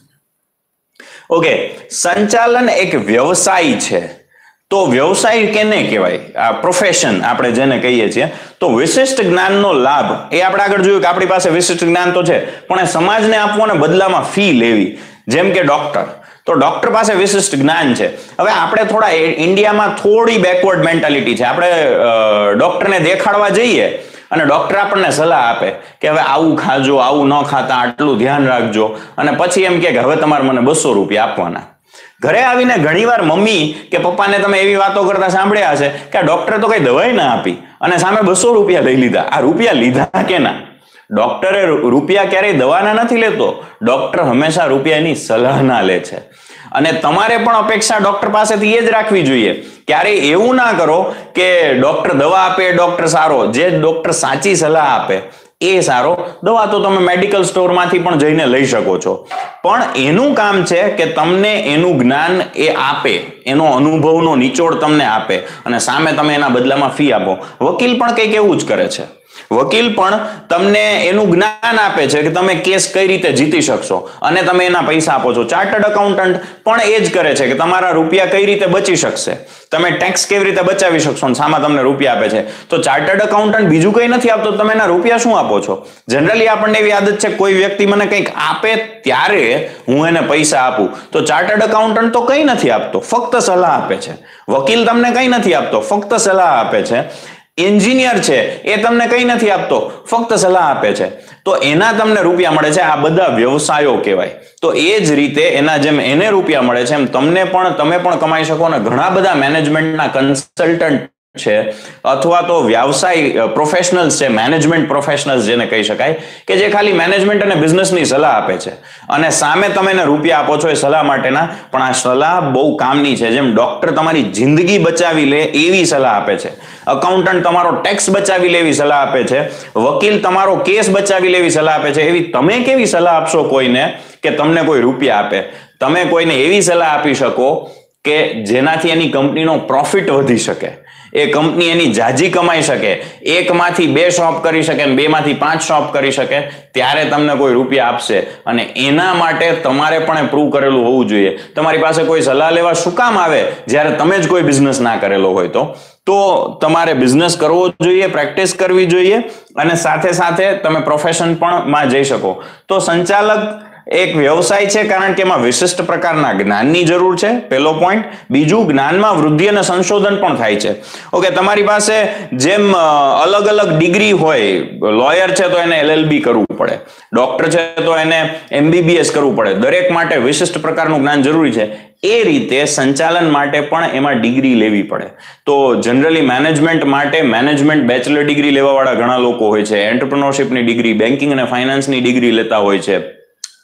ઓકે, સંચાલન એક વ્યવસાય છે. તો વ્યવસાય કેને કહેવાય? આ પ્રોફેશન આપણે જેને કહીએ છીએ. તો વિશિષ્ટ જ્ઞાનનો લાભ એ આપણે આગળ જોયું કે આપણી પાસે વિશિષ્ટ જ્ઞાન તો છે, પણ એ સમાજને આપવું અને બદલામાં ફી લેવી. જેમ કે ડોક્ટર, તો ડોક્ટર પાસે વિશિષ્ટ જ્ઞાન છે. હવે આપણે થોડા ઇન્ડિયામાં થોડી બેકવર્ડ મેન્ટાલિટી છે. આપણે ડોક્ટરને દેખાડવા જઈએ અને ડોક્ટર આપણને સલાહ આપે કે હવે આવું ખાજો, આવું ન ખાતા, આટલું ધ્યાન રાખજો, અને પછી એમ કે હવે તમારે મને 200 રૂપિયા આપવાના. ઘરે આવીને ઘણીવાર મમ્મી કે પપ્પાને તમે એવી વાતો કરતા સાંભળ્યા હશે કે આ ડોક્ટરે તો કઈ દવાઈ ના આપી અને સામે 200 રૂપિયા લઈ લીધા. આ રૂપિયા લીધા કેના? ડોક્ટરે રૂપિયા ક્યારેય દવાના નથી લેતો. ડોક્ટર હંમેશા રૂપિયાની સલાહના લે છે. અને તમારે પણ અપેક્ષા ડોક્ટર પાસેથી એ જ રાખવી જોઈએ. ક્યારેય એવું ના કરો કે ડોક્ટર દવા આપે, ડોક્ટર સારો. જે ડોક્ટર સાચી સલાહ આપે એ સારો. દવા તો તમે મેડિકલ સ્ટોરમાંથી પણ જઈને લઈ શકો છો, પણ એનું કામ છે કે તમને એનું જ્ઞાન એ આપે, એનો અનુભવનો નિચોડ તમને આપે અને સામે તમે એના બદલામાં ફી આપો. વકીલ પણ કંઈક એવું જ કરે છે. વકીલ પણ તમને એનું જ્ઞાન આપે છે કે તમે કેસ કઈ રીતે જીતી શકશો અને તમે એના પૈસા આપો છો. ચાર્ટર્ડ એકાઉન્ટન્ટ પણ એ જ કરે છે કે તમારા રૂપિયા કઈ રીતે બચી શકશે, તમે ટેક્સ કેવી રીતે બચાવી શકશો, અને સામાં તમને રૂપિયા આપે છે. તો ચાર્ટર્ડ એકાઉન્ટન્ટ બીજું કંઈ નથી આપતો, તમે એના રૂપિયા શું આપો છો? જનરલી આપણને એવી આદત છે કોઈ વ્યક્તિ મને કંઈક આપે ત્યારે હું એને પૈસા આપું. તો ચાર્ટર્ડ એકાઉન્ટન્ટ તો કંઈ નથી આપતો, ફક્ત સલાહ આપે છે. વકીલ તમને કંઈ નથી આપતો, ફક્ત સલાહ આપે છે. એન્જિનિયર છે એ તમને કંઈ નથી આપતો, ફક્ત સલાહ આપે છે. તો એના તમને રૂપિયા મળે છે. આ બધા વ્યવસાયો કહેવાય. તો એ જ રીતે એના જેમ એને રૂપિયા મળે છે એમ તમે પણ કમાઈ શકો. અને ઘણા બધા મેનેજમેન્ટના કન્સલ્ટન્ટ છે અથવા તો વ્યવસાય પ્રોફેશનલ્સ છે, મેનેજમેન્ટ પ્રોફેશનલ્સ જેને કહી શકાય, કે જે ખાલી મેનેજમેન્ટ અને બિઝનેસની સલાહ આપે છે અને સામે તમે એને રૂપિયા આપો છો એ સલાહ માટેના. પણ આ સલાહ બહુ કામની છે. જેમ ડોક્ટર તમારી જિંદગી બચાવી લે એવી સલાહ આપે છે, અકાઉન્ટન્ટ તમારો ટેક્સ બચાવી લેવી સલાહ આપે છે, વકીલ તમારો કેસ બચાવી લેવી સલાહ આપે છે. એવી તમે કેવી સલાહ આપશો કોઈને કે તમને કોઈ રૂપિયા આપે? તમે કોઈને એવી સલાહ આપી શકો કે જેનાથી એની કંપનીનો પ્રોફિટ વધી શકે, એ કંપની એની જાજી કમાઈ શકે, 1માંથી 2 શોપ કરી શકે, 2માંથી 5 શોપ કરી શકે, ત્યારે તમને કોઈ રૂપિયા આપશે. અને એના માટે તમારે પણ પ્રૂવ કરેલું હોવું જોઈએ. તમારી પાસે કોઈ સલાહ લેવા શું કામ આવે જ્યારે તમે જ કોઈ બિઝનેસ ના કરેલો હોય? તો તમારે બિઝનેસ કરવો જોઈએ, પ્રેક્ટિસ કરવી જોઈએ અને સાથે સાથે તમે પ્રોફેશન પણ માં જઈ શકો. તો સંચાલક એક વ્યવસાય છે કારણ કે એમાં વિશિષ્ટ પ્રકારના જ્ઞાનની જરૂર છે, પહેલો પોઈન્ટ. બીજું, જ્ઞાનમાં વૃદ્ધિ અને સંશોધન પણ થાય છે. ઓકે, તમારી પાસે જેમ અલગ અલગ ડિગ્રી હોય, લોયર છે તો એને LLB કરવું પડે, ડોક્ટર છે તો એને MBBS કરવું પડે, દરેક માટે વિશિષ્ટ પ્રકારનું જ્ઞાન જરૂરી છે. એ રીતે સંચાલન માટે પણ એમાં ડિગ્રી લેવી પડે. તો જનરલી મેનેજમેન્ટ માટે મેનેજમેન્ટ બેચલર ડિગ્રી લેવાવાળા ઘણા લોકો હોય છે, એન્ટરપ્રિન્યોરશિપની ડિગ્રી, બેન્કિંગ અને ફાઇનાન્સની ડિગ્રી લેતા હોય છે,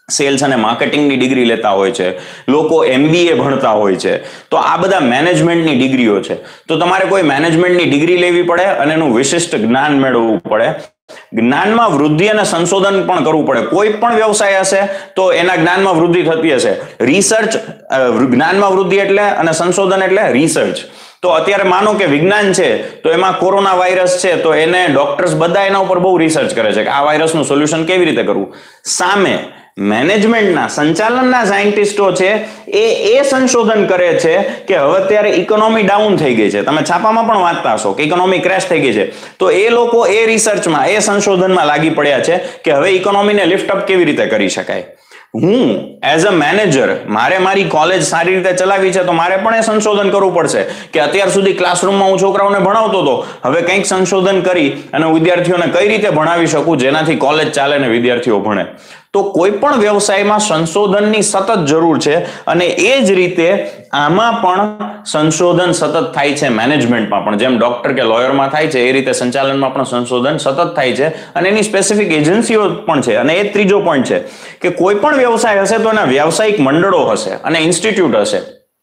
સેલ્સ અને માર્કેટિંગની ડિગ્રી લેતા હોય છે, લોકો MBA ભણતા હોય છે. તો આ બધા મેનેજમેન્ટની ડિગ્રીઓ છે. તો તમારે કોઈ મેનેજમેન્ટની ડિગ્રી લેવી પડે અને એનું વિશિષ્ટ જ્ઞાન મેળવવું પડે. જ્ઞાનમાં વૃદ્ધિ અને સંશોધન પણ કરવું પડે. કોઈ પણ વ્યવસાય હશે તો એના જ્ઞાનમાં વૃદ્ધિ થતી હશે. રિસર્ચ, જ્ઞાનમાં વૃદ્ધિ એટલે અને સંશોધન એટલે રિસર્ચ. તો અત્યારે માનો કે વિજ્ઞાન છે તો એમાં કોરોના વાયરસ છે તો એને ડોક્ટર્સ બધા એના ઉપર બહુ રિસર્ચ કરે છે કે આ વાયરસનું સોલ્યુશન કેવી રીતે કરવું. સામે મેનેજમેન્ટના, સંચાલનના સાયન્ટિસ્ટો છે એ સંશોધન કરે છે કે હવે અત્યારે ઇકોનોમી ડાઉન થઈ ગઈ છે. તમે છાપામાં પણ વાંચતા હશો કે ઇકોનોમી ક્રેશ થઈ ગઈ છે. તો એ લોકો એ રિસર્ચમાં, એ સંશોધનમાં લાગી પડ્યા છે કે હવે ઇકોનોમીને લિફ્ટ અપ કેવી રીતે કરી શકાય. હું એઝ અ મેનેજર, મારે મારી કોલેજ સારી રીતે ચલાવી છે તો મારે પણ એ સંશોધન કરવું પડશે કે અત્યાર સુધી ક્લાસરૂમમાં હું છોકરાઓને ભણાવતો હતો, હવે કંઈક સંશોધન કરી અને વિદ્યાર્થીઓને કઈ રીતે ભણાવી શકું જેનાથી કોલેજ ચાલે ને વિદ્યાર્થીઓ ભણે. તો કોઈ પણ વ્યવસાયમાં સંશોધનની સતત જરૂર છે અને એ જ રીતે આમાં પણ સંશોધન સતત થાય છે. મેનેજમેન્ટમાં પણ જેમ ડોક્ટર કે લોયરમાં થાય છે એ રીતે સંચાલનમાં પણ સંશોધન સતત થાય છે અને એની સ્પેસિફિક એજન્સીઓ પણ છે. અને એ ત્રીજો પોઈન્ટ છે કે કોઈ પણ વ્યવસાય હશે તો એના વ્યાવસાયિક મંડળો હશે અને ઇન્સ્ટિટ્યૂટ હશે.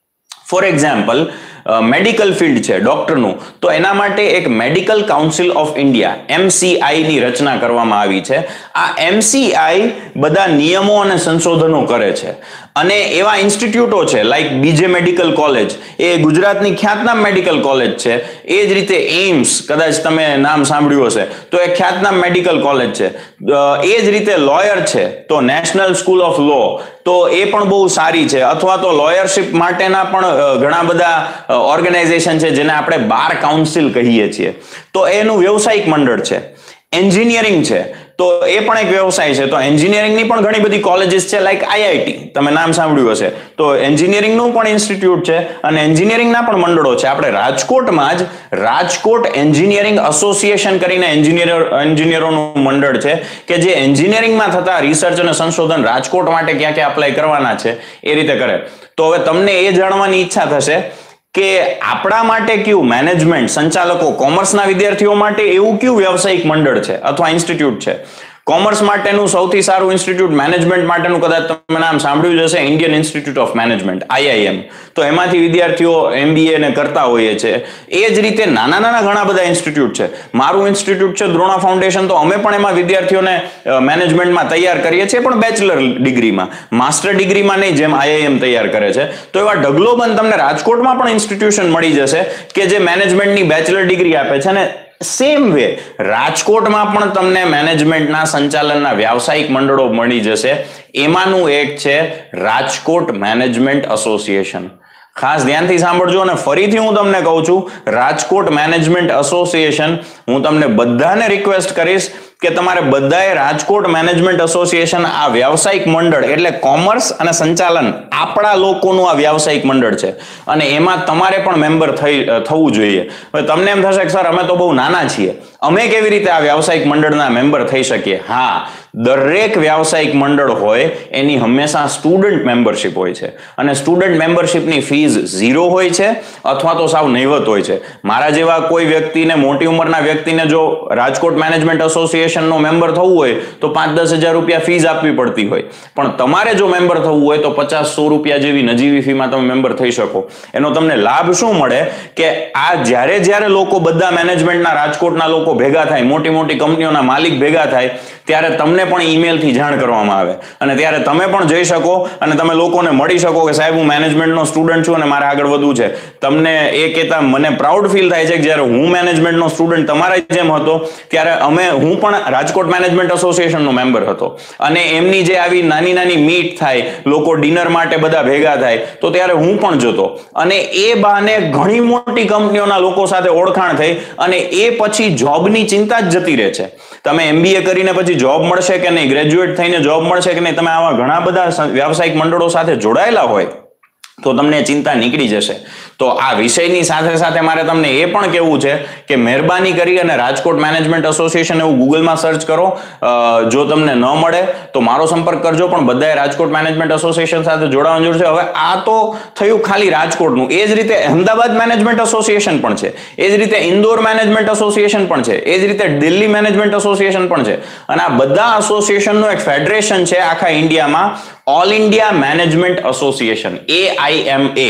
ફોર એક્ઝામ્પલ, મેડિકલ ફિલ્ડ છે ડોક્ટરનું, તો એના માટે એક Medical Council of India MCI ની રચના કરવામાં આવી છે. આ MCI બધા નિયમો અને સંશોધનો કરે છે અને એવા ઇન્સ્ટિટ્યૂટો છે લાઈક બીજે મેડિકલ કોલેજ, એ ગુજરાતની ખ્યાતનામ મેડિકલ કોલેજ છે. એ જ રીતે એમ્સ, કદાચ તમે નામ સાંભળ્યું હશે, તો એ ખ્યાતનામ મેડિકલ કોલેજ છે. એ જ રીતે લોયર છે તો નેશનલ સ્કૂલ ઓફ લો, તો એ પણ બહુ સારી છે. અથવા તો લોયરશિપ માટેના પણ ઘણા બધા ઓર્ગેનાઇઝેશન છે જેને આપણે બાર કાઉન્સિલ કહીએ છીએ, તો એનું વ્યવસાયિક મંડળ છે. એન્જિનિયરિંગ છે તો એ પણ એક વ્યવસાય છે. તો એન્જિનિયરિંગની પણ ઘણી બધી કોલેજીસ છે લાઈક IIT, તમે નામ સાંભળ્યું હશે, તો એન્જિનિયરિંગનું પણ ઇન્સ્ટિટ્યૂટ છે અને એન્જિનિયરિંગના પણ મંડળો છે. આપણે રાજકોટમાં જ રાજકોટ એન્જિનિયરિંગ એસોસિએશન કરીને એન્જિનિયરોનું મંડળ છે કે જે એન્જિનિયરિંગમાં થતા રિસર્ચ અને સંશોધન રાજકોટ માટે ક્યાં ક્યાં અપ્લાય કરવાના છે એ રીતે કરે. તો હવે તમને એ જાણવાની ઈચ્છા થશે કે આપણા માટે કયું મેનેજમેન્ટ, સંચાલકો, કોમર્સના વિદ્યાર્થીઓ માટે એવું કયું વ્યવસાયિક મંડળ છે અથવા ઇન્સ્ટિટ્યૂટ છે. કોમર્સ માટેનું સૌથી સારું ઇન્સ્ટિટ્યૂટ, મેનેજમેન્ટ માટેનું કદાચ તમે નામ સાંભળ્યું જ હશે, Indian Institute of Management, IIM. તો એમાંથી વિદ્યાર્થીઓ MBA ને કરતા હોઈએ છે. એ જ રીતે નાના નાના ઘણા બધા ઇન્સ્ટિટ્યૂટ છે. મારું ઇન્સ્ટિટ્યૂટ છે દ્રોણા ફાઉન્ડેશન, તો અમે પણ એમાં વિદ્યાર્થીઓને મેનેજમેન્ટમાં તૈયાર કરીએ છીએ, પણ બેચલર ડિગ્રીમાં, માસ્ટર ડિગ્રીમાં નહીં જેમ IIM તૈયાર કરે છે. તો એવા ઢગલોબંધ તમને રાજકોટમાં પણ ઇન્સ્ટિટ્યુશન મળી જશે કે જે મેનેજમેન્ટની બેચલર ડિગ્રી આપે છે. અને સેમ વે રાજકોટમાં પણ તમને મેનેજમેન્ટના, સંચાલનના વ્યાવસાયિક મંડળો મળી જશે. એમાંનું એક છે રાજકોટ મેનેજમેન્ટ એસોસિએશન. ખાસ ધ્યાનથી સાંભળજો અને ફરીથી હું તમને કહું છું, રાજકોટ મેનેજમેન્ટ એસોસિએશન, હું તમને બધાને રિક્વેસ્ટ કરીશ કે તમારે બધાએ રાજકોટ મેનેજમેન્ટ એસોસિએશન, આ વ્યાવસાયિક મંડળ એટલે કોમર્સ અને સંચાલન આપણા લોકોનું આ વ્યાવસાયિક મંડળ છે અને એમાં તમારે પણ મેમ્બર થવું જોઈએ. હવે તમને એમ થશે કે સર અમે તો બહુ નાના છીએ, અમે કેવી રીતે આ વ્યાવસાયિક મંડળના મેમ્બર થઈ શકીએ. હા, દરેક વ્યાવસાયિક મંડળ હોય એની હંમેશા સ્ટુડન્ટ મેમ્બરશિપ હોય છે અને સ્ટુડન્ટ મેમ્બરશિપની ફીઝ 0 હોય છે અથવા તો સાવ નહીવત હોય છે. મારા જેવા કોઈ વ્યક્તિને, મોટી ઉંમરના વ્યક્તિને જો રાજકોટ મેનેજમેન્ટ એસોસિએશનનો મેમ્બર થવું હોય તો 5-10 હજાર રૂપિયા ફીઝ આપવી પડતી હોય, પણ તમારે જો મેમ્બર થવું હોય તો 50-100 રૂપિયા જેવી નજીવી ફીમાં તમે મેમ્બર થઈ શકો. એનો તમને લાભ શું મળે કે આ જ્યારે લોકો બધા મેનેજમેન્ટના, રાજકોટના લોકો ભેગા થાય, મોટી મોટી કંપનીઓના માલિક ભેગા થાય, ત્યારે તમને પણ ઈમેલથી જાણ કરવામાં આવે અને ત્યારે તમે પણ જઈ શકો અને તમે લોકોને મળી શકો કે સાહેબ હું મેનેજમેન્ટનો સ્ટુડન્ટ છું અને મારે આગળ વધવું છે. તમને એ કહેતા મને પ્રાઉડ ફીલ થાય છે કે જ્યારે હું મેનેજમેન્ટનો સ્ટુડન્ટ તમારા જેમ હતો ત્યારે હું પણ રાજકોટ મેનેજમેન્ટ એસોસિએશનનો મેમ્બર હતો અને એમની જે આવી નાની નાની મીટ થાય, લોકો ડિનર માટે બધા ભેગા થાય, તો ત્યારે હું પણ જતો અને એ બહાને ઘણી મોટી કંપનીઓના લોકો સાથે ઓળખાણ થઈ અને એ પછી જોબની ચિંતા જ જતી રહે છે. તમે MBA કરીને પછી જોબ મળશે કે નહીં, ગ્રેજ્યુએટ થઈને જોબ મળશે કે નહીં, તમે આવા ઘણા બધા વ્યાવસાયિક મંડળો સાથે જોડાયેલા હોય તો તમને ચિંતા નીકળી જશે. તો આ વિષયની સાથે સાથે મારે તમને એ પણ કહેવું છે કે મહેરબાની કરી અને રાજકોટ મેનેજમેન્ટ એસોસિએશન એવું ગૂગલમાં સર્ચ કરો. જો તમને ન મળે તો મારો સંપર્ક કરજો, પણ બધાએ રાજકોટ મેનેજમેન્ટ એસોસિએશન સાથે જોડાવાની જરૂર છે. હવે આ તો થયું ખાલી રાજકોટનું. એ જ રીતે અમદાવાદ મેનેજમેન્ટ એસોસિએશન પણ છે, એ જ રીતે ઇન્દોર મેનેજમેન્ટ એસોસિએશન પણ છે, એ જ રીતે દિલ્હી મેનેજમેન્ટ એસોસિએશન પણ છે. અને આ બધા એસોસિએશનનું એક ફેડરેશન છે આખા ઇન્ડિયામાં, All India Management Association, AIMA.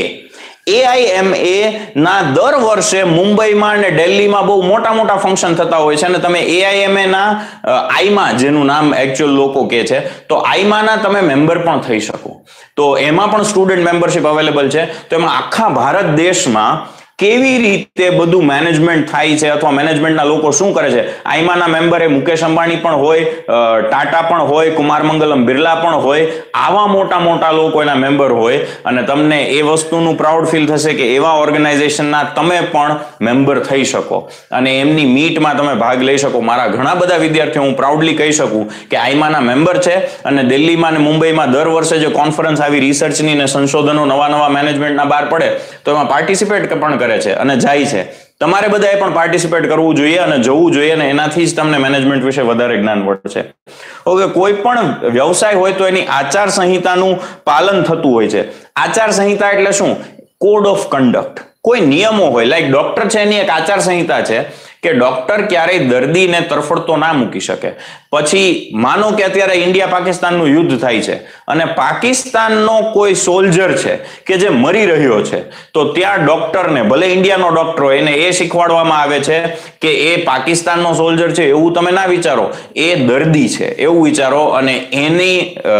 AIMA ના દર વર્ષે મુંબઈમાં અને દિલ્હીમાં બહુ મોટા મોટા ફંક્શન થતા હોય છે. અને તમે AIMA ના આઈમા, જેનું નામ એકચ્યુઅલ લોકો કહે છે, તો આઈમા ના તમે મેમ્બર પણ થઈ શકો. તો એમાં પણ સ્ટુડન્ટ મેમ્બરશિપ અવેલેબલ છે. તો એમાં આખા ભારત દેશમાં કેવી રીતે બધું મેનેજમેન્ટ થાય છે અથવા મેનેજમેન્ટના લોકો શું કરે છે, આઈમાના મેમ્બરે મુકેશ અંબાણી પણ હોય, ટાટા પણ હોય, કુમાર મંગલમ બિરલા પણ હોય, આવા મોટા મોટા લોકો એના મેમ્બર હોય. અને તમને એ વસ્તુનું પ્રાઉડ ફીલ થશે કે એવા ઓર્ગેનાઇઝેશનના તમે પણ મેમ્બર થઈ શકો અને એમની મીટમાં તમે ભાગ લઈ શકો. મારા ઘણા બધા વિદ્યાર્થીઓ હું પ્રાઉડલી કહી શકું કે આઈમાના મેમ્બર છે અને દિલ્હીમાં અને મુંબઈમાં દર વર્ષે જે કોન્ફરન્સ આવી રિસર્ચની ને સંશોધનો નવા મેનેજમેન્ટના બહાર પડે તો એમાં પાર્ટિસિપેટ પણ કરે છે અને જાય છે. તમારે બધાએ પણ પાર્ટિસિપેટ કરવું જોઈએ અને જવું જોઈએ, અને એનાથી જ તમને મેનેજમેન્ટ વિશે વધારે જ્ઞાન મળશે. ઓકે, કોઈ પણ વ્યવસાય હોય તો એની આચાર સંહિતાનું પાલન થતું હોય છે. આચાર સંહિતા એટલે શું? Code of conduct. કોઈ નિયમો હોય, લાઈક ડોક્ટર છે એની એક આચાર સંહિતા છે કે ડોક્ટર ક્યારેય દર્દીને તરફડતો ના મૂકી શકે. પછી માનો કે અત્યારે ઇન્ડિયા પાકિસ્તાનનું યુદ્ધ થાય છે અને પાકિસ્તાનનો કોઈ સોલ્જર છે કે જે મરી રહ્યો છે, તો ત્યાં ડોક્ટરને, ભલે ઇન્ડિયાનો ડોક્ટર હોય, એને એ શીખવાડવામાં આવે છે કે એ પાકિસ્તાનનો સોલ્જર છે એવું તમે ના વિચારો, એ દર્દી છે એવું વિચારો અને એની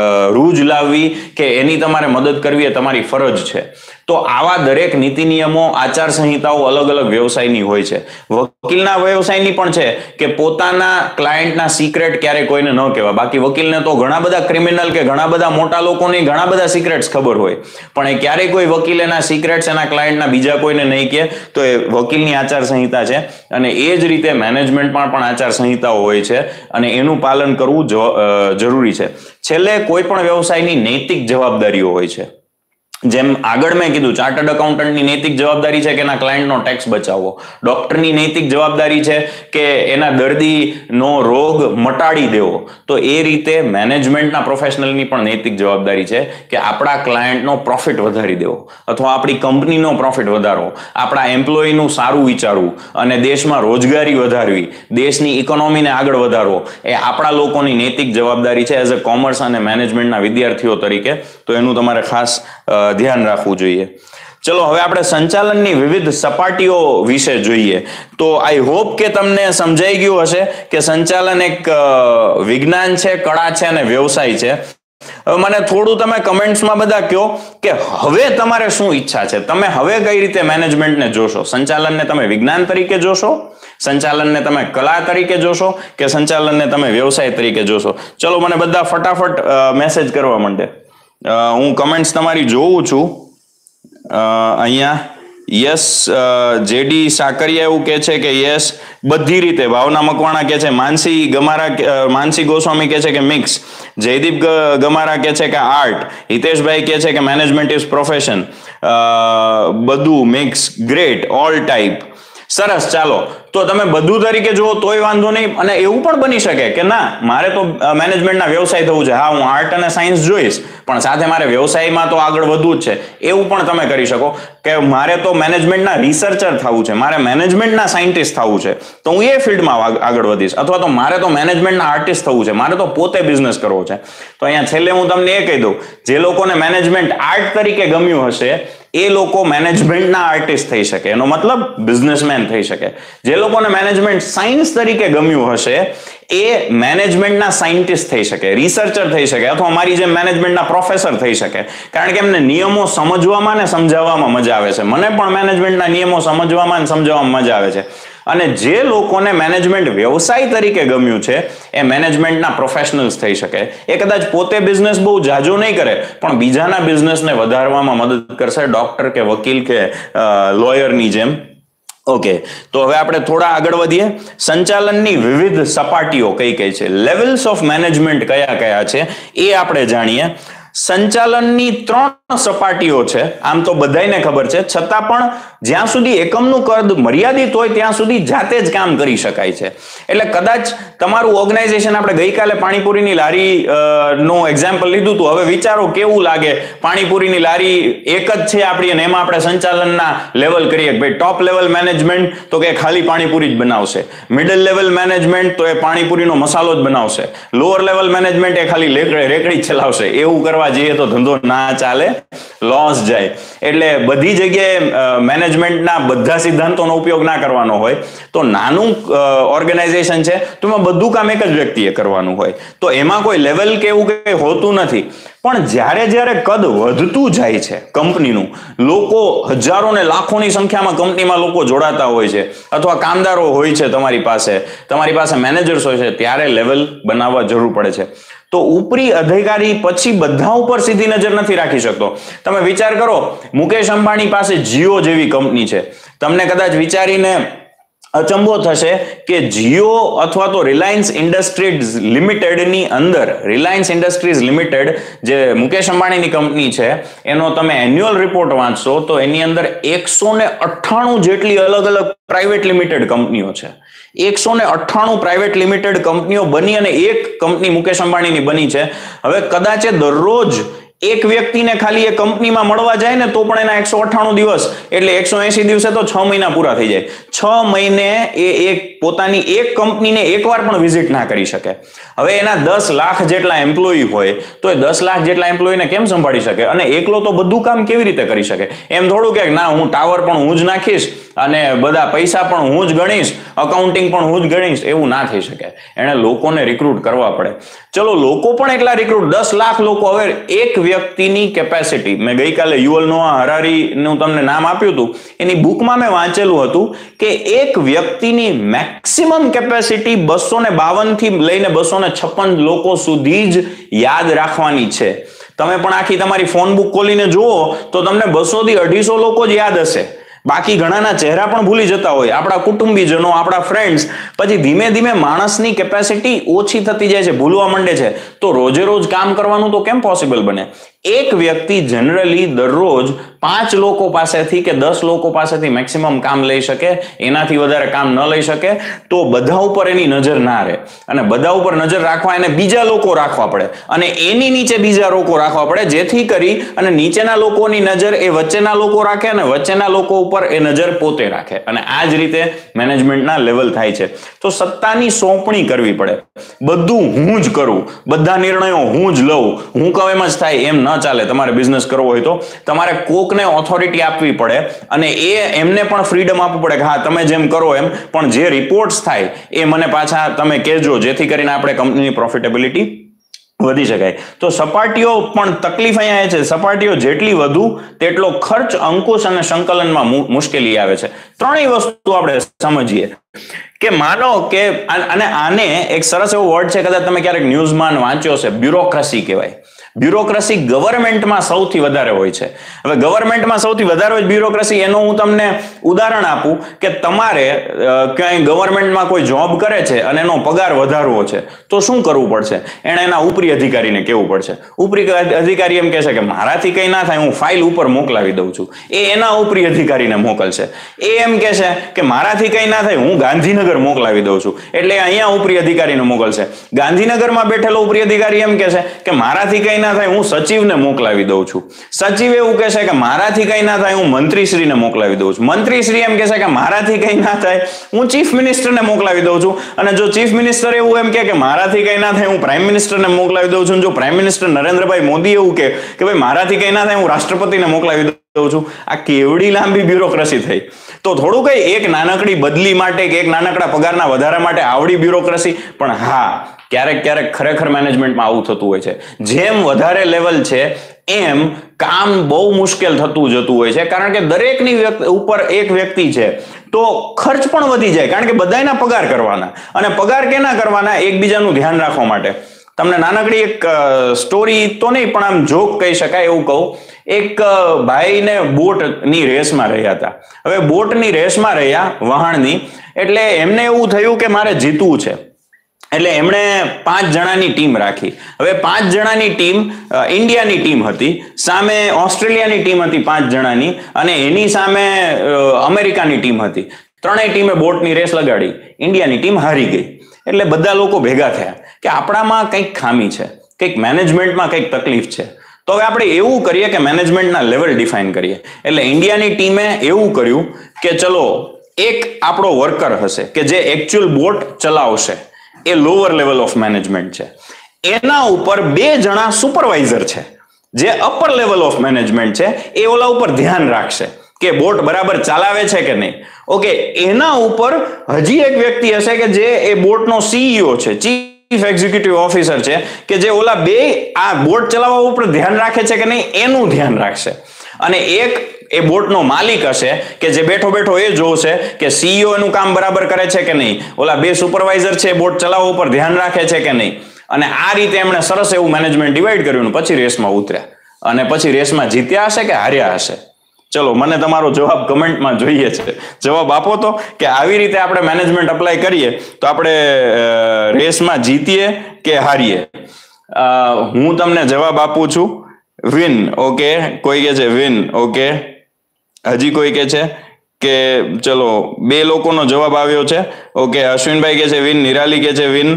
રૂજ લાવવી કે એની તમારે મદદ કરવી એ તમારી ફરજ છે. તો આવા દરેક નીતિ નિયમો, આચાર સંહિતાઓ અલગ અલગ વ્યવસાયની હોય છે. વકીલના વ્યવસાયની પણ છે કે પોતાના ક્લાયન્ટના સિક્રેટ ક્યારે કોઈને ન કહેવા. બાકી વકીલને તો ઘણા બધા ક્રિમિનલ કે ઘણા બધા મોટા લોકોની ઘણા બધા સિક્રેટ્સ ખબર હોય, પણ એ ક્યારેય કોઈ વકીલ એના સિક્રેટ્સ એના ક્લાયન્ટના બીજા કોઈને નહીં કહે. તો એ વકીલની આચાર સંહિતા છે. અને એ જ રીતે મેનેજમેન્ટમાં પણ આચાર સંહિતાઓ હોય છે અને એનું પાલન કરવું જરૂરી છે. છેલ્લે કોઈ પણ વ્યવસાયની નૈતિક જવાબદારીઓ હોય છે. જેમ આગળ મેં કીધું, ચાર્ટર્ડ એકાઉન્ટન્ટની નૈતિક જવાબદારી છે કે એના ક્લાયન્ટનો ટેક્સ બચાવવો. ડોક્ટરની નૈતિક જવાબદારી છે કે એના દર્દીનો રોગ મટાડી દેવો. તો એ રીતે મેનેજમેન્ટના પ્રોફેશનલની પણ નૈતિક જવાબદારી છે કે આપણા ક્લાયન્ટનો પ્રોફિટ વધારી દેવો અથવા આપણી કંપનીનો પ્રોફિટ વધારવો, આપણા એમ્પ્લોયીનું સારું વિચારવું અને દેશમાં રોજગારી વધારવી, દેશની ઇકોનોમીને આગળ વધારવો, એ આપણા લોકોની નૈતિક જવાબદારી છે એઝ અ કોમર્સ અને મેનેજમેન્ટના વિદ્યાર્થીઓ તરીકે. તો એનું તમારે ખાસ ધ્યાન રાખવું જોઈએ. ચલો, હવે આપણે સંચાલનની વિવિધ સપાટીઓ વિશે જોઈએ. તો આઈ હોપ કે તમને સમજાઈ ગયું હશે કે સંચાલન એક વિજ્ઞાન છે, કળા છે અને વ્યવસાય છે. હવે મને થોડું તમે કમેન્ટ્સમાં બધા કહો કે હવે તમારે શું ઈચ્છા છે, તમે હવે કઈ રીતે મેનેજમેન્ટને જોશો? સંચાલનને તમે વિજ્ઞાન તરીકે જોશો, સંચાલનને તમે કલા તરીકે જોશો કે સંચાલનને તમે વ્યવસાય તરીકે જોશો? ચલો, મને બધા ફટાફટ મેસેજ કરવા માંડે. હું કમેન્ટ્સ તમારી જોઉં છું. અહીંયા યસ, જેડી સાકરિયા એવું કહે છે કે યસ બધી રીતે. ભાવના મકવાણા કહે છે, માનસી ગોસ્વામી કહે છે કે મિક્સ, જયદીપ ગમારા કહે છે કે આર્ટ, હિતેશભાઈ કહે છે કે મેનેજમેન્ટ ઇઝ પ્રોફેશન, બધું મિક્સ, ગ્રેટ, ઓલ ટાઈપ. સરસ. ચાલો, તો તમે બધું તરીકે જુઓ તોય વાંધો નહીં. અને એવું પણ બની શકે કે ના, મારે તો મેનેજમેન્ટના વ્યવસાય થવું છે, હા હું આર્ટ અને સાયન્સ જોઈશ પણ સાથે મારે વ્યવસાયમાં તો આગળ વધવું જ છે, એવું પણ તમે કરી શકો. કે મારે તો મેનેજમેન્ટના રિસર્ચર થવું છે, મારે મેનેજમેન્ટના સાયન્ટિસ્ટ થવું છે, તો હું એ ફિલ્ડમાં આગળ વધીશ. અથવા તો મારે તો મેનેજમેન્ટના આર્ટિસ્ટ થવું છે, મારે તો પોતે બિઝનેસ કરવો છે. તો અહીંયા છેલ્લે હું તમને એ કહી દઉં, જે લોકોને મેનેજમેન્ટ આર્ટ તરીકે ગમ્યું હશે એ લોકો મેનેજમેન્ટના આર્ટિસ્ટ થઈ શકે, એનો મતલબ બિઝનેસમેન થઈ શકે. જે લોકોને મેનેજમેન્ટ સાયન્સ તરીકે ગમ્યું હશે એ મેનેજમેન્ટના સાયન્ટિસ્ટ થઈ શકે, રિસર્ચર થઈ શકે, અથવા મારી જેમ મેનેજમેન્ટના પ્રોફેસર થઈ શકે. કારણ કે એમને નિયમો સમજવામાં ને સમજાવવામાં મજા આવે છે. મને પણ મેનેજમેન્ટના નિયમો સમજવામાં અને સમજાવવામાં મજા આવે છે. અને જે લોકોને મેનેજમેન્ટ વ્યવસાય તરીકે ગમ્યું છે એ મેનેજમેન્ટના પ્રોફેશનલ્સ થઈ શકે. એ કદાચ પોતે બિઝનેસ બહુ જાજો નહીં કરે પણ બીજાના બિઝનેસને વધારવામાં મદદ કરશે, ડોક્ટર કે વકીલ કે લોયરની જેમ. ઓકે, તો હવે આપણે થોડા આગળ વધીએ. સંચાલનની વિવિધ સપાટીઓ કઈ કઈ છે, લેવલ્સ ઓફ મેનેજમેન્ટ કયા કયા છે એ આપણે જાણીએ. સંચાલનની 3 સપાટીઓ છે, આમ તો બધાને ખબર છે, છતાં પણ જ્યાં સુધી એકમનું કદ મર્યાદિત હોય ત્યાં સુધી જાતે જ કામ કરી શકાય છે. એટલે કદાચ તમારું ઓર્ગેનાઇઝેશન, આપણે ગઈકાલે પાણીપુરીની લારી નું એક્ઝામ્પલ લીધું હતું, હવે વિચારો કેવું લાગે પાણીપુરીની લારી એક જ છે આપણી અને એમાં આપણે સંચાલનના લેવલ કરીએ. ભાઈ ટોપ લેવલ મેનેજમેન્ટ તો કે ખાલી પાણીપુરી જ બનાવશે, મિડલ લેવલ મેનેજમેન્ટ તો એ પાણીપુરીનો મસાલો જ બનાવશે, લોઅર લેવલ મેનેજમેન્ટ એ ખાલી રેકડી જ ચલાવશે. એવું કરવા જઈએ તો ધંધો ના ચાલે, લોસ જાય. એટલે બધી જગ્યાએ મેનેજમેન્ટના બધા સિદ્ધાંતોનો ઉપયોગ ના કરવાનો હોય. તો નાનું ઓર્ગેનાઇઝેશન છે તો એમાં બધું કામ એક જ વ્યક્તિએ કરવાનું હોય, તો એમાં કોઈ લેવલ કે એવું કંઈ હોતું નથી. પણ જ્યારે કદ વધતું જાય છે કંપનીનું, લોકો હજારો ને લાખોની સંખ્યામાં કંપનીમાં લોકો જોડાતા હોય છે, અથવા કામદારો હોય છે તમારી પાસે મેનેજર્સ હોય છે, ત્યારે લેવલ બનાવવા જરૂર પડે છે. તો ઉપરી અધિકારી પછી બધા ઉપર સીધી નજર નથી રાખી શકતો. તમે વિચાર કરો, મુકેશ અંબાણી પાસે જીઓ જેવી કંપની છે. તમને કદાચ વિચારીને અચંબો થશે કે જીઓ અથવા તો રિલાયન્સ ઇન્ડસ્ટ્રીઝ લિમિટેડની અંદર, રિલાયન્સ ઇન્ડસ્ટ્રીઝ લિમિટેડ જે મુકેશ અંબાણીની કંપની છે, એનો તમે એન્યુઅલ રિપોર્ટ વાંચશો તો એની અંદર 198 જેટલી અલગ અલગ પ્રાઇવેટ લિમિટેડ કંપનીઓ છે. 198 પ્રાઇવેટ લિમિટેડ કંપનીઓ બની અને એક કંપની મુકેશ અંબાણીની બની છે. હવે કદાચ દરરોજ એક વ્યક્તિને ખાલી એ કંપનીમાં મળવા જાય ને તો પણ એના 198 દિવસ એટલે 180 દિવસે તો 6 મહિના પૂરા થઈ જાય. 6 મહિને એ પોતાની એક કંપનીને એકવાર પણ વિઝિટ ના કરી શકે. હવે એના 10 લાખ જેટલા એમ્પ્લોયી હોય તો એ 10 લાખ જેટલા એમ્પ્લોયીને કેમ સંભાળી શકે? અને એકલો તો બધું કામ કેવી રીતે કરી શકે? એમ થોડું કે ના, હું ટાવર પણ હું જ નાખીશ અને બધા પૈસા પણ હું જ ગણીશ, અકાઉન્ટિંગ પણ હું જ ગણીશ, એવું ના થઈ શકે. એને લોકોને રિક્રુટ કરવા પડે. ચલો, લોકો પણ એટલા રિક્રુટ, 10 લાખ લોકો. હવે એક વ્યક્તિની કેપેસિટી, મેં ગઈકાલે યુવલ નોઆ હરારીનું તમને નામ આપ્યું હતું, એની બુકમાં મેં વાંચેલું હતું કે એક વ્યક્તિની મેક્સિમમ કેપેસિટી 252 થી લઈને 256 લોકો સુધી જ યાદ રાખવાની છે. તમે પણ આખી તમારી ફોન બુક ખોલીને જુઓ તો તમને 200 થી 250 લોકો જ યાદ હશે. બાકી ઘણાના ચહેરા પણ ભૂલી જતા હોય, આપણા કુટુંબીજનો, આપણા ફ્રેન્ડ્સ. પછી ધીમે ધીમે માણસની કેપેસિટી ઓછી થતી જાય છે, ભૂલવા માંડે છે. તો રોજે રોજ કામ કરવાનું તો કેમ પોસિબલ બને? એક વ્યક્તિ જનરલી દરરોજ 5 લોકો પાસેથી કે 10 લોકો પાસેથી મેક્સિમમ કામ લઈ શકે, એનાથી વધારે કામ ન લઈ શકે. તો બધા ઉપર એની નજર ના રહે, અને બધા ઉપર નજર રાખવા એને બીજા લોકો રાખવા પડે, અને એની નીચે બીજા લોકો રાખવા પડે, જેથી કરી અને નીચેના લોકોની નજર એ વચ્ચેના લોકો રાખે અને વચ્ચેના લોકો ઉપર એ નજર પોતે રાખે. અને આ જ રીતે મેનેજમેન્ટના લેવલ થાય છે. તો સત્તાની સોંપણી કરવી પડે. બધું હું જ કરું, બધા નિર્ણયો હું જ લઉં, હું કહું એમ જ થાય, એમ ન ચાલે. તમારે બિઝનેસ કરવો હોય તો તમારે કોકને ઓથોરિટી આપવી પડે, અને એમને પણ ફ્રીડમ આપવું પડે કે હા, તમે જેમ કરો એમ, પણ જે રિપોર્ટ્સ થાય એ મને પાછા તમે કહેજો, જેથી કરીને આપણે કંપનીની પ્રોફિટેબિલિટી વધી શકાય. તો સપાટીઓ પણ તકલીફ અહીંયા એ છે, સપાટીઓ જેટલી વધુ તેટલો ખર્ચ, અંકુશ અને સંકલનમાં મુશ્કેલી આવે છે. ત્રણેય વસ્તુ આપણે સમજીએ કે માનો કે, અને આને એક સરસ એવો વર્ડ છે, કદાચ તમે ક્યારેક ન્યૂઝમાં વાંચ્યો હશે, બ્યુરોક્રેસી કહેવાય. બ્યુરોક્રેસી ગવર્મેન્ટમાં સૌથી વધારે હોય છે. હવે ગવર્મેન્ટમાં સૌથી વધારે હોય બ્યુરોક્રેસી, એનું હું તમને ઉદાહરણ આપું કે તમારે ક્યાંય ગવર્મેન્ટમાં કોઈ જોબ કરે છે અને એનો પગાર વધારવો છે તો શું કરવું પડશે? એણે એના ઉપરી અધિકારીને કહેવું પડશે. ઉપરી અધિકારી એમ કહેશે કે મારાથી કંઈ ના થાય, હું ફાઇલ ઉપર મોકલાવી દઉં છું. એ એના ઉપરી અધિકારીને મોકલશે. એ એમ કહેશે કે મારાથી કંઈ ના થાય, હું ગાંધીનગર મોકલાવી દઉં છું. એટલે અહીંયા ઉપરી અધિકારીને મોકલશે. ગાંધીનગરમાં બેઠેલો ઉપરી અધિકારી એમ કહેશે કે મારાથી કંઈ ના થાય, હું સચિવને મોકલાવી દઉં છું. સચિવ એવું કહેશે કે મારાથી કંઈ ના થાય, હું મંત્રીશ્રીને મોકલાવી દઉં છું. મંત્રીશ્રી એમ કહેશે કે મારાથી કંઈ ના થાય, હું ચીફ મિનિસ્ટરને મોકલાવી દઉં છું. અને જો ચીફ મિનિસ્ટર એવું એમ કે મારાથી કંઈ ના થાય, હું પ્રાઇમ મિનિસ્ટરને મોકલાવી દઉં છું. જો પ્રાઇમ મિનિસ્ટર નરેન્દ્રભાઈ મોદી એવું કે ભાઈ મારાથી કંઈ ના થાય, હું રાષ્ટ્રપતિને મોકલાવી દઉં છું. આ કેવડી લાંબી બ્યુરોક્રેસી થઈ. તો થોડું કઈ એક નાનકડી બદલી માટે કે એક નાનકડા પગારના વધારા માટે આવડી બ્યુરોક્રેસી. પણ હા, ક્યારેક ખરેખર મેનેજમેન્ટમાં આવું થતું હોય છે. જેમ વધારે લેવલ છે એમ કામ બહુ મુશ્કેલ થતું જતું હોય છે, કારણ કે દરેકની ઉપર એક વ્યક્તિ છે તો ખર્ચ પણ વધી જાય, કારણ કે બધાના પગાર કરવાના, અને પગાર કેના કરવાના? એકબીજાનું ધ્યાન રાખવા માટે. તમને નાનકડી એક સ્ટોરી તો નહીં, પણ આમ જોક કહી શકાય એવું કહું. એક ભાઈને બોટની રેસમાં રહ્યા હતા. હવે બોટની રેસમાં રહ્યા વહાણની, એટલે એમને એવું થયું કે મારે જીતવું છે. એટલે એમણે 5 જણાની ટીમ રાખી. હવે 5 જણાની ટીમ ઇન્ડિયાની ટીમ હતી, સામે ઓસ્ટ્રેલિયાની ટીમ હતી 5 જણાની, અને એની સામે અમેરિકાની ટીમ હતી. ત્રણેય ટીમે બોટની રેસ લગાડી. ઇન્ડિયાની ટીમ હારી ગઈ. એટલે બધા લોકો ભેગા થયા કે આપણામાં કંઈક ખામી છે, કંઈક મેનેજમેન્ટમાં કંઈક તકલીફ છે. તો હવે આપણે એવું કરીએ કે મેનેજમેન્ટના લેવલ ડિફાઇન કરીએ. એટલે ઇન્ડિયાની ટીમે એવું કર્યું કે ચલો એક આપણો વર્કર હશે કે જે એકચ્યુઅલ બોટ ચલાવશે, એ લોઅર લેવલ ઓફ મેનેજમેન્ટ છે. એના ઉપર 2 જણા સુપરવાઇઝર છે જે અપર લેવલ ઓફ મેનેજમેન્ટ છે, એ ઓલા ઉપર ધ્યાન રાખશે કે બોટ બરાબર ચલાવે છે કે નહીં. ઓકે, એના ઉપર હજી એક વ્યક્તિ હશે કે જે એ બોટનો સીઈઓ છે, ચીફ એક્ઝિક્યુટિવ ઓફિસર છે, કે જે ઓલા 2 આ બોટ ચલાવવા ઉપર ધ્યાન રાખે છે કે નહીં એનું ધ્યાન રાખશે. અને એક એ બોટનો માલિક હશે કે જે બેઠો બેઠો એ જોશે કે સીઈઓ એનું કામ બરાબર કરે છે કે નહીં, ઓલા 2 સુપરવાઇઝર છે બોટ ચલાવવા ઉપર ધ્યાન રાખે છે કે નહીં. અને આ રીતે એમણે સરસ એવું મેનેજમેન્ટ ડિવાઈડ કર્યું ને પછી રેસમાં ઉતર્યા. અને પછી રેસમાં જીત્યા હશે કે હાર્યા હશે? ચલો મને તમારો જવાબ કમેન્ટમાં જોઈએ છે. જવાબ આપો તો કે આવી રીતે આપણે મેનેજમેન્ટ અપ્લાય કરીએ તો આપણે રેસમાં જીતીએ કે હારીએ. હું તમને જવાબ આપું છું, વિન. ઓકે, કોઈ કહે છે વિન. ઓકે, હજી કોઈ કહે છે કે ચલો 2 લોકોનો જવાબ આવ્યો છે. ઓકે, અશ્વિનભાઈ કહે છે વિન, નિરાલી કહે છે વિન.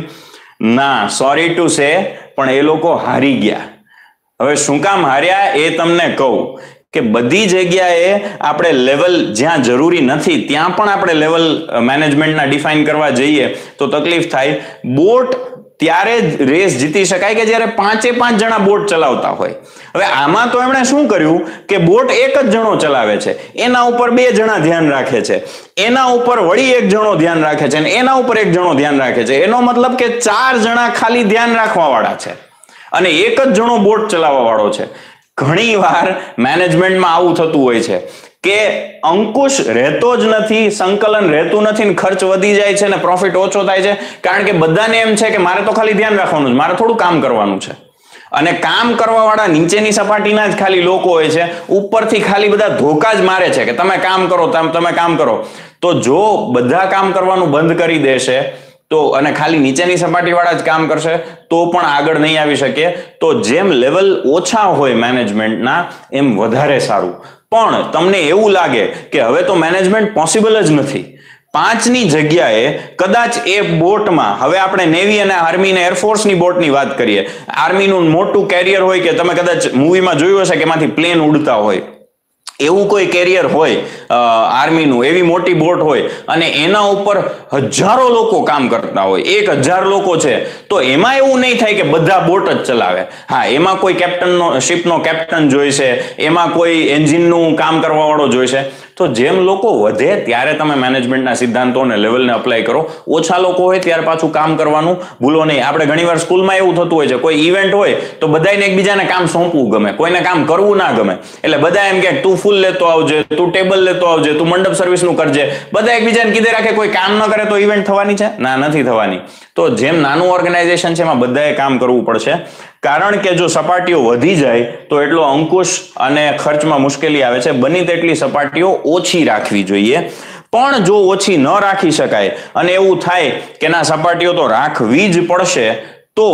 ના, સોરી ટુ સે, પણ એ લોકો હારી ગયા. હવે શું કામ હાર્યા એ તમને કહું કે બધી જગ્યાએ આપણે લેવલ જ્યાં જરૂરી નથી ત્યાં પણ આપણે લેવલ મેનેજમેન્ટના ડિફાઇન કરવા જઈએ તો તકલીફ થાય. બોટ ત્યારે જ રેસ જીતી શકાય કે જ્યારે 5 જણા બોટ ચલાવતા હોય. હવે આમાં તો એમણે શું કર્યું કે બોટ એક જ જણો ચલાવે છે, એના ઉપર 2 જણા ધ્યાન રાખે છે, એના ઉપર વળી 1 જણો ધ્યાન રાખે છે, અને એના ઉપર 1 જણો ધ્યાન રાખે છે. એનો મતલબ કે 4 જણા ખાલી ધ્યાન રાખવા વાળા છે અને 1 જ જણો બોટ ચલાવવા વાળો છે. ઘણી વાર મેનેજમેન્ટમાં આવું થતું હોય છે કે અંકુશ રહેતો જ નથી, સંકલન રહેતું નથી ને ખર્ચ વધી જાય છે ને પ્રોફિટ ઓછો થાય છે, કારણ કે બધાને એમ છે કે મારે તો ખાલી ધ્યાન રાખવાનું છે, મારે થોડું કામ કરવાનું છે. અને કામ કરવા વાળા નીચેની સપાટીના જ ખાલી લોકો હોય છે, ઉપરથી ખાલી બધા ધોકા જ મારે છે કે તમે કામ કરો, તમે કામ કરો. તો જો બધા કામ કરવાનું બંધ કરી દેશે તો અને ખાલી નીચેની સપાટી વાળા જ કામ કરશે તો પણ આગળ નહીં આવી શકે. તો જેમ લેવલ ઓછા હોય મેનેજમેન્ટના એમ વધારે સારું. પણ તમને એવું લાગે કે હવે તો મેનેજમેન્ટ પોસિબલ જ નથી, 5ની જગ્યાએ કદાચ એ બોટમાં, હવે આપણે નેવી અને આર્મી અને એરફોર્સની બોટની વાત કરીએ, આર્મીનું મોટું કેરિયર હોય કે તમે કદાચ મૂવીમાં જોયું હશે કે એમાંથી પ્લેન ઉડતા હોય, એવું કોઈ કેરિયર હોય આર્મીનું, એવી મોટી બોટ હોય અને એના ઉપર હજારો લોકો કામ કરતા હોય, 1000 લોકો છે, તો એમાં એવું નહીં થાય કે બધા બોટ જ ચલાવે. હા, એમાં કોઈ શિપનો કેપ્ટન જોઈશે, એમાં કોઈ એન્જિનનું કામ કરવા વાળો જોઈશે. તો જેમ લોકો વધે ત્યારે તમે મેનેજમેન્ટના સિદ્ધાંતો અને લેવલને અપ્લાય કરો. ઓછા લોકો હોય ત્યારે પાછું કામ કરવાનું ભૂલો નહીં. આપણે ઘણીવાર સ્કૂલમાં એવું થતું હોય છે, કોઈ ઇવેન્ટ હોય તો બધાને એકબીજાને કામ સોંપવું ગમે, કોઈને કામ કરવું ના ગમે. એટલે બધા એમ કે તું ફૂલ લેતો આવજે, તું ટેબલ લેતો આવજે, તું મંડપ સર્વિસનું કરજે. બધા એકબીજાને કીધે રાખે, કોઈ કામ ન કરે તો ઇવેન્ટ થવાની છે? ના, નથી થવાની. તો જેમ નાનું ઓર્ગેનાઇઝેશન છે એમાં બધાએ કામ કરવું પડશે, કારણ કે જો સપાટીઓ વધી જાય તો એટલો અંકુશ અને ખર્ચમાં મુશ્કેલી આવે છે. બની તેટલી સપાટીઓ ઓછી રાખવી જોઈએ. પણ જો ઓછી ન રાખી શકાય અને એવું થાય કે ના સપાટીઓ તો રાખવી જ પડશે, તો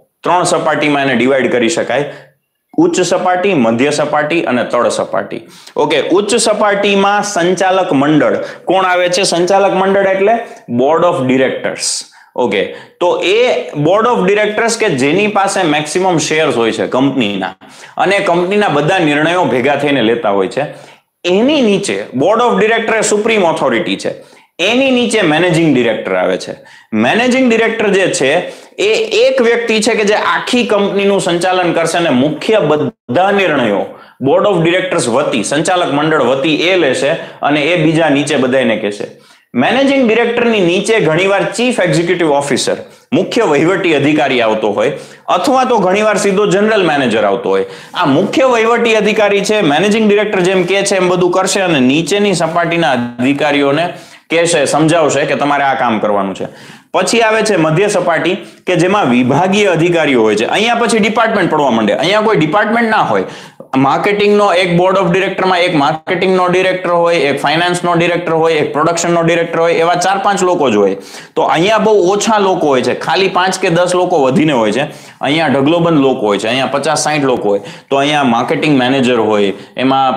3 સપાટીમાં એને ડિવાઈડ કરી શકાય: ઉચ્ચ સપાટી, મધ્ય સપાટી અને તળ સપાટી. ઓકે, ઉચ્ચ સપાટીમાં સંચાલક મંડળ કોણ આવે છે? સંચાલક મંડળ એટલે બોર્ડ ઓફ ડિરેક્ટર્સ. ઓકે, તો એ બોર્ડ ઓફ ડિરેક્ટર્સ કે જેની પાસે મેક્સિમમ શેર્સ હોય છે કંપનીના અને કંપનીના બધા નિર્ણયો ભેગા થઈને લેતા હોય છે, એની નીચે બોર્ડ ઓફ ડિરેક્ટર એ સુપ્રીમ ઓથોરિટી છે. એની નીચે મેનેજિંગ ડિરેક્ટર આવે છે. મેનેજિંગ ડિરેક્ટર જે છે એ એક વ્યક્તિ છે કે જે આખી કંપનીનું સંચાલન કરશે અને મુખ્ય બધા નિર્ણયો બોર્ડ ઓફ ડિરેક્ટર્સ વતી, સંચાલક મંડળ વતી એ લેશે અને એ બીજા નીચે બધાને કહેશે. મેનેજિંગ ડિરેક્ટરની નીચે ઘણીવાર ચીફ એક્ઝિક્યુટિવ ઓફિસર, મુખ્ય વહીવટી અધિકારી આવતો હોય, અથવા તો ઘણીવાર સીધો જનરલ મેનેજર આવતો હોય. આ મુખ્ય વહીવટી અધિકારી છે, મેનેજિંગ ડિરેક્ટર જેમ કહે છે એમ બધું કરશે અને નીચેની સપાટીના અધિકારીઓને કહેશે, સમજાવશે કે તમારે આ કામ કરવાનું છે. પછી આવે છે મધ્ય સપાટી કે જેમાં વિભાગીય અધિકારીઓ હોય છે. અહીંયા પછી ડિપાર્ટમેન્ટ પડવા માંડે. અહીંયા કોઈ ડિપાર્ટમેન્ટ ના હોય, માર્કેટિંગનો એક બોર્ડ ઓફ ડિરેક્ટરમાં એક માર્કેટિંગનો ડિરેક્ટર હોય, એક ફાઇનાન્સનો ડિરેક્ટર હોય, એક પ્રોડક્શનનો ડિરેક્ટર હોય, એવા 4-5 લોકો જ હોય. તો અહીંયા બહુ ઓછા લોકો હોય છે, ખાલી 5 કે 10 લોકો વધીને હોય છે. અહીંયા ઢગલોબંધ લોકો હોય છે, અહીંયા 50-60 લોકો હોય. તો અહીંયા માર્કેટિંગ મેનેજર હોય, એમાં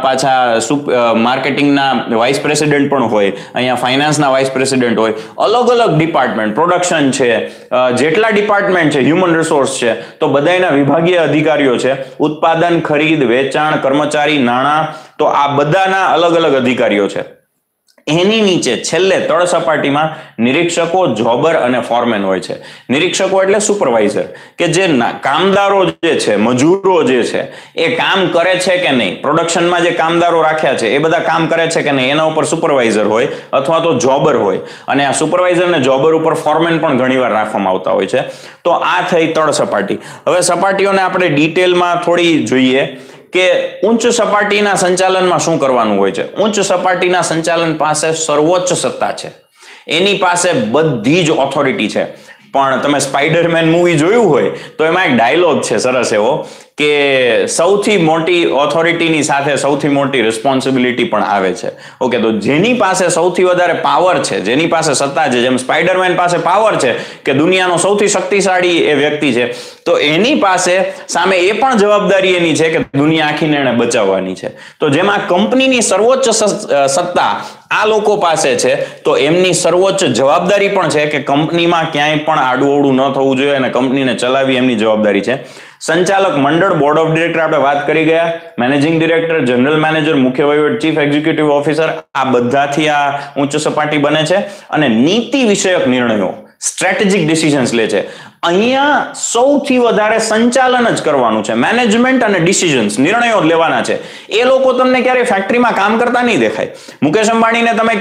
પાછા માર્કેટિંગના વાઇસ પ્રેસિડેન્ટ પણ હોય, અહીંયા ફાઇનાન્સના વાઇસ પ્રેસિડેન્ટ હોય, અલગ અલગ ડિપાર્ટમેન્ટ, પ્રોડક્શન છે, જેટલા ડિપાર્ટમેન્ટ છે, હ્યુમન રિસોર્સ છે, તો બધાના વિભાગીય અધિકારીઓ છે, ઉત્પાદન, ખરીદ, વેચાણ, કર્મચારી, નાણાં, તો આ બધાના અલગ અલગ અધિકારીઓ છે. એની નીચે છેલ્લે તળ સપાટીમાં નિરીક્ષકો, જોબર અને ફોરમેન હોય છે. નિરીક્ષકો એટલે સુપરવાઇઝર, કે જે કામદારો જે છે, મજૂરો જે છે, એ કામ કરે છે કે નહીં, પ્રોડક્શનમાં જે કામદારો રાખ્યા છે એ બધા કામ કરે છે કે નહીં, એના ઉપર સુપરવાઇઝર હોય અથવા તો જોબર હોય. અને આ સુપરવાઇઝર ને જોબર ઉપર ફોરમેન પણ ઘણીવાર રાખવામાં આવતા હોય છે. તો આ થઈ તળ સપાટી. હવે સપાટીઓને આપણે ડિટેલમાં થોડી જોઈએ કે ઉચ્ચ સપાટીના સંચાલનમાં શું કરવાનું હોય છે. ઉચ્ચ સપાટીના સંચાલન પાસે સર્વોચ્ચ સત્તા છે, એની પાસે બધી જ ઓથોરિટી છે. પણ તમે સ્પાઈડરમેન મૂવી જોયું હોય તો એમાં એક ડાયલોગ છે સરસ એવો, કે સૌથી મોટી ઓથોરિટીની સાથે સૌથી મોટી રિસ્પોન્સિબિલિટી પણ આવે છે. ઓકે, તો જેની પાસે સૌથી વધારે પાવર છે, જેની પાસે સત્તા છે, જેમ સ્પાઈડરમેન પાસે પાવર છે કે દુનિયાનો સૌથી શક્તિશાળી એ વ્યક્તિ છે, તો એની પાસે સામે એ પણ જવાબદારી એની છે કે દુનિયા આખીને એને બચાવવાની છે. તો જેમાં કંપનીની સર્વોચ્ચ સત્તા આ લોકો પાસે છે, તો એમની સર્વોચ્ચ જવાબદારી પણ છે કે કંપનીમાં ક્યાંય પણ આડું-અવડું ન થવું જોઈએ અને કંપનીને ચલાવવી એમની જવાબદારી છે. સંચાલક મંડળ, બોર્ડ ઓફ ડિરેક્ટર આપણે વાત કરી ગયા, મેનેજિંગ ડિરેક્ટર, જનરલ મેનેજર, મુખ્ય વહીવટ, ચીફ એક્ઝિક્યુટિવ ઓફિસર, આ બધાથી આ ઉચ્ચ સપાટી બને છે. અને નીતિ વિષયક નિર્ણયો, સ્ટ્રેટેજિક ડિસિઝન્સ લે છે. અહીંયા સૌથી વધારે સંચાલન જ કરવાનું છે, મેનેજમેન્ટ અને ડિસિઝન્સ, નિર્ણયો લેવાના છે. એ લોકો તમને ક્યારેય ફેક્ટરીમાં કામ કરતા નહીં દેખાય. મુકેશ અંબાણીને તમે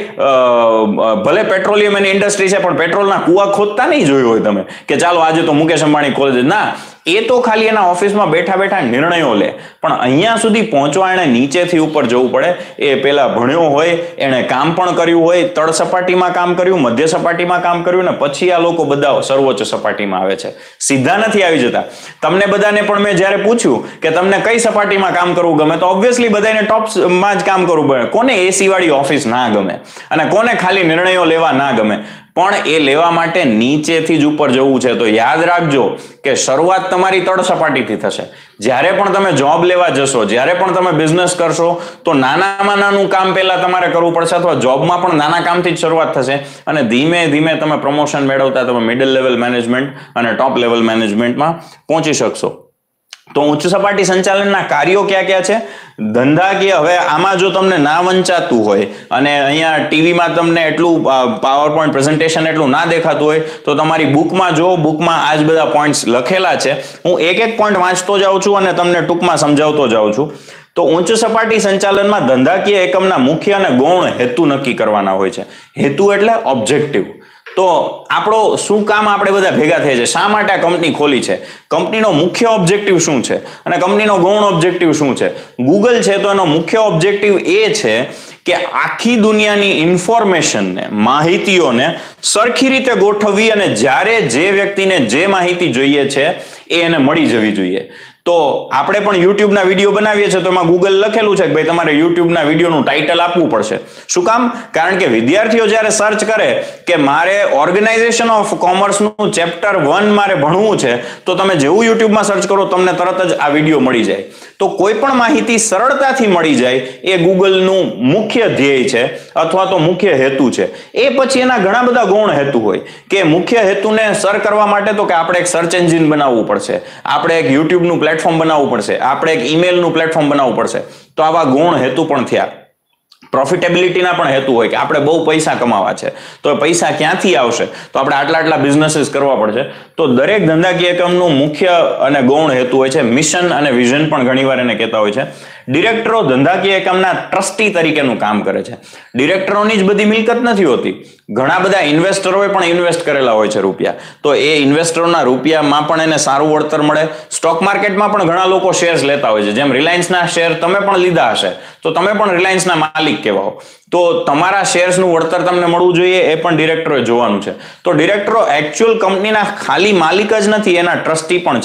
ક્યારેય ભલે પેટ્રોલિયમ એની ઇન્ડસ્ટ્રી છે પણ પેટ્રોલના કુવા ખોદતા નહીં જોયું હોય તમે કે ચાલો આજે તો મુકેશ અંબાણી ખોદે. ના, એ તો ખાલી એના ઓફિસમાં બેઠા બેઠા નિર્ણયો લે. પણ અહીંયા સુધી પહોંચવા એને નીચેથી ઉપર જવું પડે. એ પેલા ભણ્યો હોય, એણે કામ પણ કર્યું હોય, તળ સપાટીમાં કામ કર્યું, મધ્ય સપાટીમાં કામ કર્યું, ને પછી આ લોકો બધા સર્વોચ્ચ સપાટીમાં આવે છે. સીધા નથી આવી જતા. તમને બધાને પણ મેં જ્યારે પૂછ્યું કે તમને કઈ સપાટીમાં કામ કરવું ગમે, તો ઓબ્વિયસલી બધાને ટોપમાં જ કામ કરવું પડે. કોને એસી વાળી ઓફિસ ના ગમે અને કોને ખાલી નિર્ણયો લેવા ના ગમે, પણ એ લેવા માટે નીચેથી જ ઉપર જવું છે. તો યાદ રાખજો કે શરૂઆત તમારી તળ સપાટીથી થશે. જ્યારે પણ તમે જોબ લેવા જશો, જ્યારે પણ તમે બિઝનેસ કરશો, તો નાનામાં નાનું કામ પહેલા તમારે કરવું પડશે, અથવા જોબમાં પણ નાના કામથી જ શરૂઆત થશે અને ધીમે ધીમે તમે પ્રમોશન મેળવતા તમે મિડલ લેવલ મેનેજમેન્ટ અને ટોપ લેવલ મેનેજમેન્ટમાં પહોંચી શકશો. તો ઉચ્ચ સપાટી સંચાલનના કાર્યો ક્યાં ક્યાં છે? ધંધાકીય, હવે આમાં જો તમને ના વંચાતું હોય અને અહીંયા ટીવીમાં તમને એટલું પાવરપોઈન્ટ પ્રેઝન્ટેશન એટલું ના દેખાતું હોય તો તમારી બુકમાં જો, બુકમાં આ જ બધા પોઈન્ટ્સ લખેલા છે. હું એક એક પોઈન્ટ વાંચતો જાઉં છું અને તમને ટૂંકમાં સમજાવતો જાઉં છું. તો ઉચ્ચ સપાટી સંચાલનમાં ધંધાકીય એકમના મુખ્ય અને ગૌણ હેતુ નક્કી કરવાના હોય છે. હેતુ એટલે ઓબ્જેક્ટિવ. તો આપણો શું કામ આપણે બધા ભેગા થઈએ છે, શા માટે આ કંપની ખોલી છે, કંપનીનો મુખ્ય ઓબ્જેક્ટિવ શું છે અને કંપનીનો ગૌણ ઓબ્જેક્ટિવ શું છે. ગૂગલ છે તો એનો મુખ્ય ઓબ્જેક્ટિવ એ છે કે આખી દુનિયાની ઇન્ફોર્મેશનને, માહિતીઓને સરખી રીતે ગોઠવવી અને જ્યારે જે વ્યક્તિને જે માહિતી જોઈએ છે એ એને મળી જવી જોઈએ. તો આપણે પણ યુટ્યુબના વિડીયો બનાવીએ છીએ તો એમાં ગૂગલ લખેલું છે કે ભાઈ તમારે યુટ્યુબના વિડીયોનું ટાઇટલ આપવું પડશે. શું કામ? કારણ કે વિદ્યાર્થીઓ જ્યારે સર્ચ કરે કે મારે ઓર્ગેનાઇઝેશન ઓફ કોમર્સનું ચેપ્ટર 1 મારે ભણવું છે, તો તમે જેવું યુટ્યુબમાં સર્ચ કરો તમને તરત જ આ વિડીયો મળી જાય. તો કોઈ પણ માહિતી સરળતાથી મળી જાય એ ગૂગલનું મુખ્ય ધ્યેય છે અથવા તો મુખ્ય હેતુ છે. એ પછી એના ઘણા બધા ગૌણ હેતુ હોય કે મુખ્ય હેતુને સર કરવા માટે તો કે આપણે એક સર્ચ એન્જિન બનાવવું પડશે, આપણે એક યુટ્યુબનું પ્લેટફોર્મ બનાવવું પડશે, આપણે એક ઈમેલનું પ્લેટફોર્મ બનાવવું પડશે. તો આવા ગૌણ હેતુ પણ થયા. પ્રોફિટેબિલિટીના પણ હેતુ હોય કે આપણે બહુ પૈસા કમાવા છે, તો પૈસા ક્યાંથી આવશે, તો આપણે આટલા બિઝનેસીસ કરવા પડશે. તો દરેક ધંધાકીય એકમનું મુખ્ય અને ગૌણ હેતુ હોય છે. મિશન અને વિઝન પણ ઘણીવાર એને કહેતા હોય છે. ડિરેક્ટરો ધંધાકીય એકમના ટ્રસ્ટી તરીકેનું કામ કરે છે. ડિરેક્ટરોની જ બધી મિલકત નથી હોતી, ઘણા બધા ઇન્વેસ્ટરોએ પણ ઇન્વેસ્ટ કરેલા હોય છે રૂપિયા. તો એ ઇન્વેસ્ટરોના રૂપિયામાં પણ એને સારું વળતર મળે. સ્ટોક માર્કેટમાં પણ ઘણા લોકો શેર્સ લેતા હોય છે. જેમ રિલાયન્સના શેર તમે પણ લીધા હશે તો તમે પણ રિલાયન્સના માલિક કહેવાઓ. તો તમારા શેર્સનું વળતર તમને મળવું જોઈએ, એ પણ ડિરેક્ટરોએ જોવાનું છે. તો ડિરેક્ટરો એકચ્યુઅલ કંપનીના ખાલી માલિક જ નથી, એના ટ્રસ્ટી પણ છે.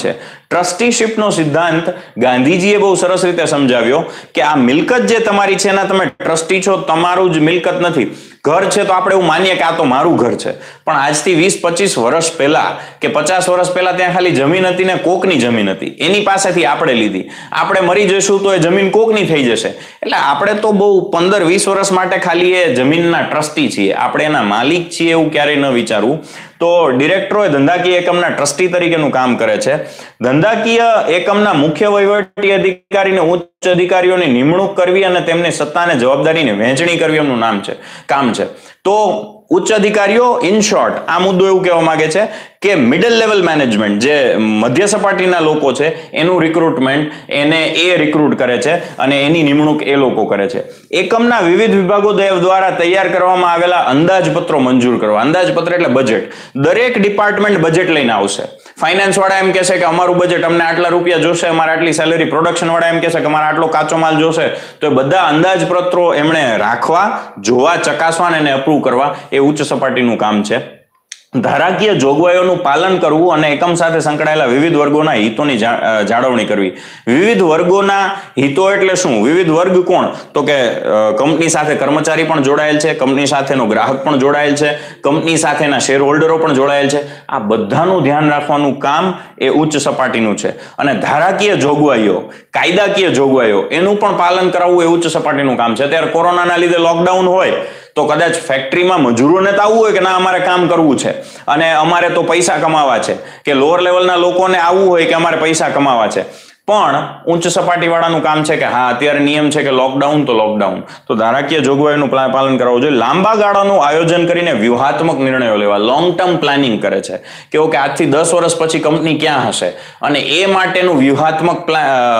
ટ્રસ્ટીશિપનો સિદ્ધાંત ગાંધીજીએ બહુ સરસ રીતે સમજાવ્યો કે આ મિલકત જે તમારી છે એના તમે ટ્રસ્ટી છો, તમારું જ મિલકત નથી. ઘર છે તો આપણે એવું માનીએ કે આ તો મારું ઘર છે, પણ આજથી 20-25 વર્ષ પહેલા કે 50 વર્ષ પહેલા ત્યાં ખાલી જમીન હતી ને કોકની જમીન હતી, એની પાસેથી આપણે લીધી. આપણે મરી જઈશું તો એ જમીન કોકની થઈ જશે. એટલે આપણે તો બહુ 15-20 વર્ષ માટે ખાલી એ જમીનના ટ્રસ્ટી છીએ, આપણે એના માલિક છીએ એવું ક્યારેય ન વિચારવું. તો ડિરેક્ટરો એ ધંધાકીય એકમના ટ્રસ્ટી તરીકેનું કામ કરે છે. ધંધાકીય એકમના મુખ્ય વહીવટી અધિકારીને ઉચ્ચ અધિકારીઓની નિમણૂક કરવી અને તેમની સત્તાને જવાબદારીની વહેંચણી કરવી એમનું કામ છે. તો ઉચ્ચ અધિકારીઓ, ઇન શોર્ટ, આ મુદ્દો એવું કહેવા માંગે છે કે મિડલ લેવલ મેનેજમેન્ટ, જે મધ્ય સપાટીના લોકો છે, એનું રિક્રુટમેન્ટ એ રિક્રુટ કરે છે અને એની નિમણૂક એ લોકો કરે છે. એકમના વિવિધ વિભાગો દ્વારા તૈયાર કરવામાં આવેલા અંદાજપત્રો મંજૂર કરવા. અંદાજપત્ર એટલે બજેટ. દરેક ડિપાર્ટમેન્ટ બજેટ લઈને આવશે. ફાઇનાન્સ વાળા એમ કહેશે કે અમારું બજેટ, અમને આટલા રૂપિયા જોશે, અમારે આટલી સેલેરી. પ્રોડક્શન વાળા એમ કહેશે કે અમારે આટલો કાચો માલ જોશે. તો એ બધા અંદાજપત્રો એમણે રાખવા, જોવા, ચકાસવા અને અપ્રૂવ કરવા એ ઉચ્ચ સપાટીનું કામ છે. ધારાકીય જોગવાઈઓનું પાલન કરવું અને એકમ સાથે સંકળાયેલા વિવિધ વર્ગોના હિતોની જાળવણી કરવી. વિવિધ વર્ગોના હિતો એટલે શું? વિવિધ વર્ગ કોણ? તો કે કંપની સાથે કર્મચારી પણ જોડાયેલ છે, કંપની સાથેનો ગ્રાહક પણ જોડાયેલ છે, કંપની સાથેના શેર હોલ્ડરો પણ જોડાયેલ છે. આ બધાનું ધ્યાન રાખવાનું કામ એ ઉચ્ચ સપાટીનું છે. અને ધારાકીય જોગવાઈઓ, કાયદાકીય જોગવાઈઓ, એનું પણ પાલન કરાવવું એ ઉચ્ચ સપાટીનું કામ છે. અત્યારે કોરોનાના લીધે લોકડાઉન હોય તો કદાચ ફેક્ટરીમાં મજૂરોને તો આવવું હોય કે ના અમારે કામ કરવું છે અને અમારે તો પૈસા કમાવા છે, કે લોઅર લેવલના લોકોને આવવું હોય કે અમારે પૈસા કમાવા છે, પણ ઉચ્ચ સપાટીવાળાનું કામ છે કે હા અત્યારે નિયમ છે કે લોકડાઉન તો લોકડાઉન. તો ધારાકીય જોગવાઈનું પાલન કરવું જોઈએ. લાંબા ગાળાનું આયોજન કરીને વ્યૂહાત્મક નિર્ણયો લેવા, લોંગ ટર્મ પ્લાનિંગ કરે છે કે ઓકે આજથી 10 વર્ષ પછી કંપની ક્યાં હશે અને એ માટેનું વ્યૂહાત્મક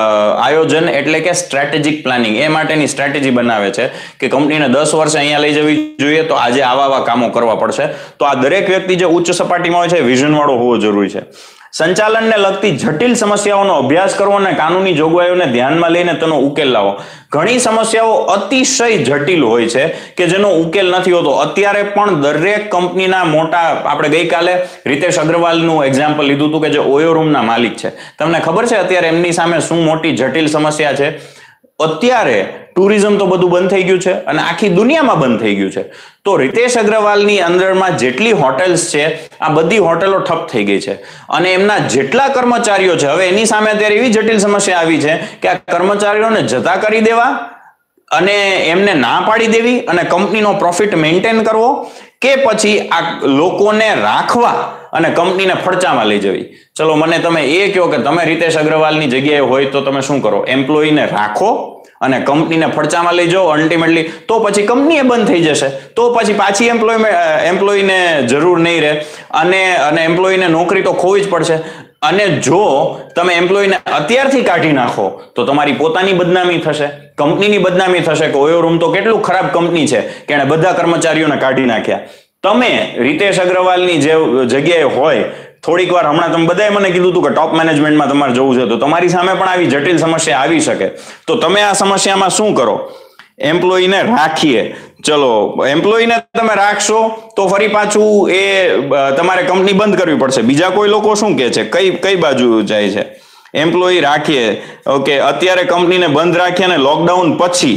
આયોજન એટલે કે સ્ટ્રેટેજિક પ્લાનિંગ, એ માટેની સ્ટ્રેટેજી બનાવે છે કે કંપનીને 10 વર્ષ અહીંયા લઈ જવી જોઈએ તો આજે આવા કામો કરવા પડશે. તો આ દરેક વ્યક્તિ જે ઉચ્ચ સપાટીમાં હોય છે વિઝન વાળો હોવો જરૂરી છે. સંચાલનને લગતી જટિલ સમસ્યાઓનો અભ્યાસ કરવો અને કાનૂની જોગવાઈઓને ધ્યાનમાં લઈને તેનો ઉકેલ લાવો. ઘણી સમસ્યાઓ અતિશય જટિલ હોય છે કે જેનો ઉકેલ નથી હોતો. અત્યારે પણ દરેક કંપનીના મોટા, આપણે ગઈકાલે રીતેશ અગ્રવાલનું એક્ઝામ્પલ લીધું હતું કે જે ઓયો રૂમના માલિક છે. તમને ખબર છે અત્યારે એમની સામે શું મોટી જટિલ સમસ્યા છે? અત્યારે ટુરિઝમ તો બધું બંધ થઈ ગયું છે અને આખી દુનિયામાં બંધ થઈ ગયું છે. તો રીતેશ અગ્રવાલની અંદરમાં જેટલી હોટેલ્સ છે આ બધી હોટેલો ઠપ થઈ ગઈ છે અને એમના જેટલા કર્મચારીઓ છે, હવે એની સામે અત્યારે એવી જટિલ સમસ્યા આવી છે કે આ કર્મચારીઓને જતા કરી દેવા અને એમને ના પાડી દેવી અને કંપનીનો પ્રોફિટ મેન્ટેન કરવો, કે પછી આ લોકોને રાખવા અને કંપનીને ફડચામાં લઈ જવી. ચલો મને તમે એ કહો કે તમે રીતેશ અગ્રવાલની જગ્યાએ હોય તો તમે શું કરો? એમ્પ્લોયીને રાખો અને કંપનીને ફડચામાં લઈ જાઓ અલ્ટિમેટલી, તો પછી કંપની બંધ થઈ જશે, તો પછી પાછી એમ્પ્લોયીને જરૂર નહીં રહે અને એમ્પ્લોયીને નોકરી તો ખોવી જ પડશે. અને જો તમે એમ્પ્લોયીને અત્યારથી કાઢી નાખો તો તમારી પોતાની બદનામી થશે, કંપનીની બદનામી થશે કે ઓયો રૂમ તો કેટલું ખરાબ કંપની છે કે એણે બધા કર્મચારીઓને કાઢી નાખ્યા. તમે રીતેશ અગ્રવાલની જે જગ્યાએ હોય, થોડીક વાર હમણાં તમે બધાએ મને કીધું હતું કે ટોપ મેનેજમેન્ટમાં તમારે જવું છે, તો તમારી સામે પણ આવી જટિલ સમસ્યા આવી શકે. તો તમે આ સમસ્યામાં શું કરો? એમ્પ્લોયીને રાખીએ. ચલો એમ્પ્લોયીને તમે રાખશો તો ફરી પાછું એ તમારે કંપની બંધ કરવી પડશે. બીજા કોઈ લોકો શું કહે છે, કઈ બાજુ જાય છે? એમ્પ્લોયી રાખીએ, ઓકે, અત્યારે કંપનીને બંધ રાખીએ અને લોકડાઉન પછી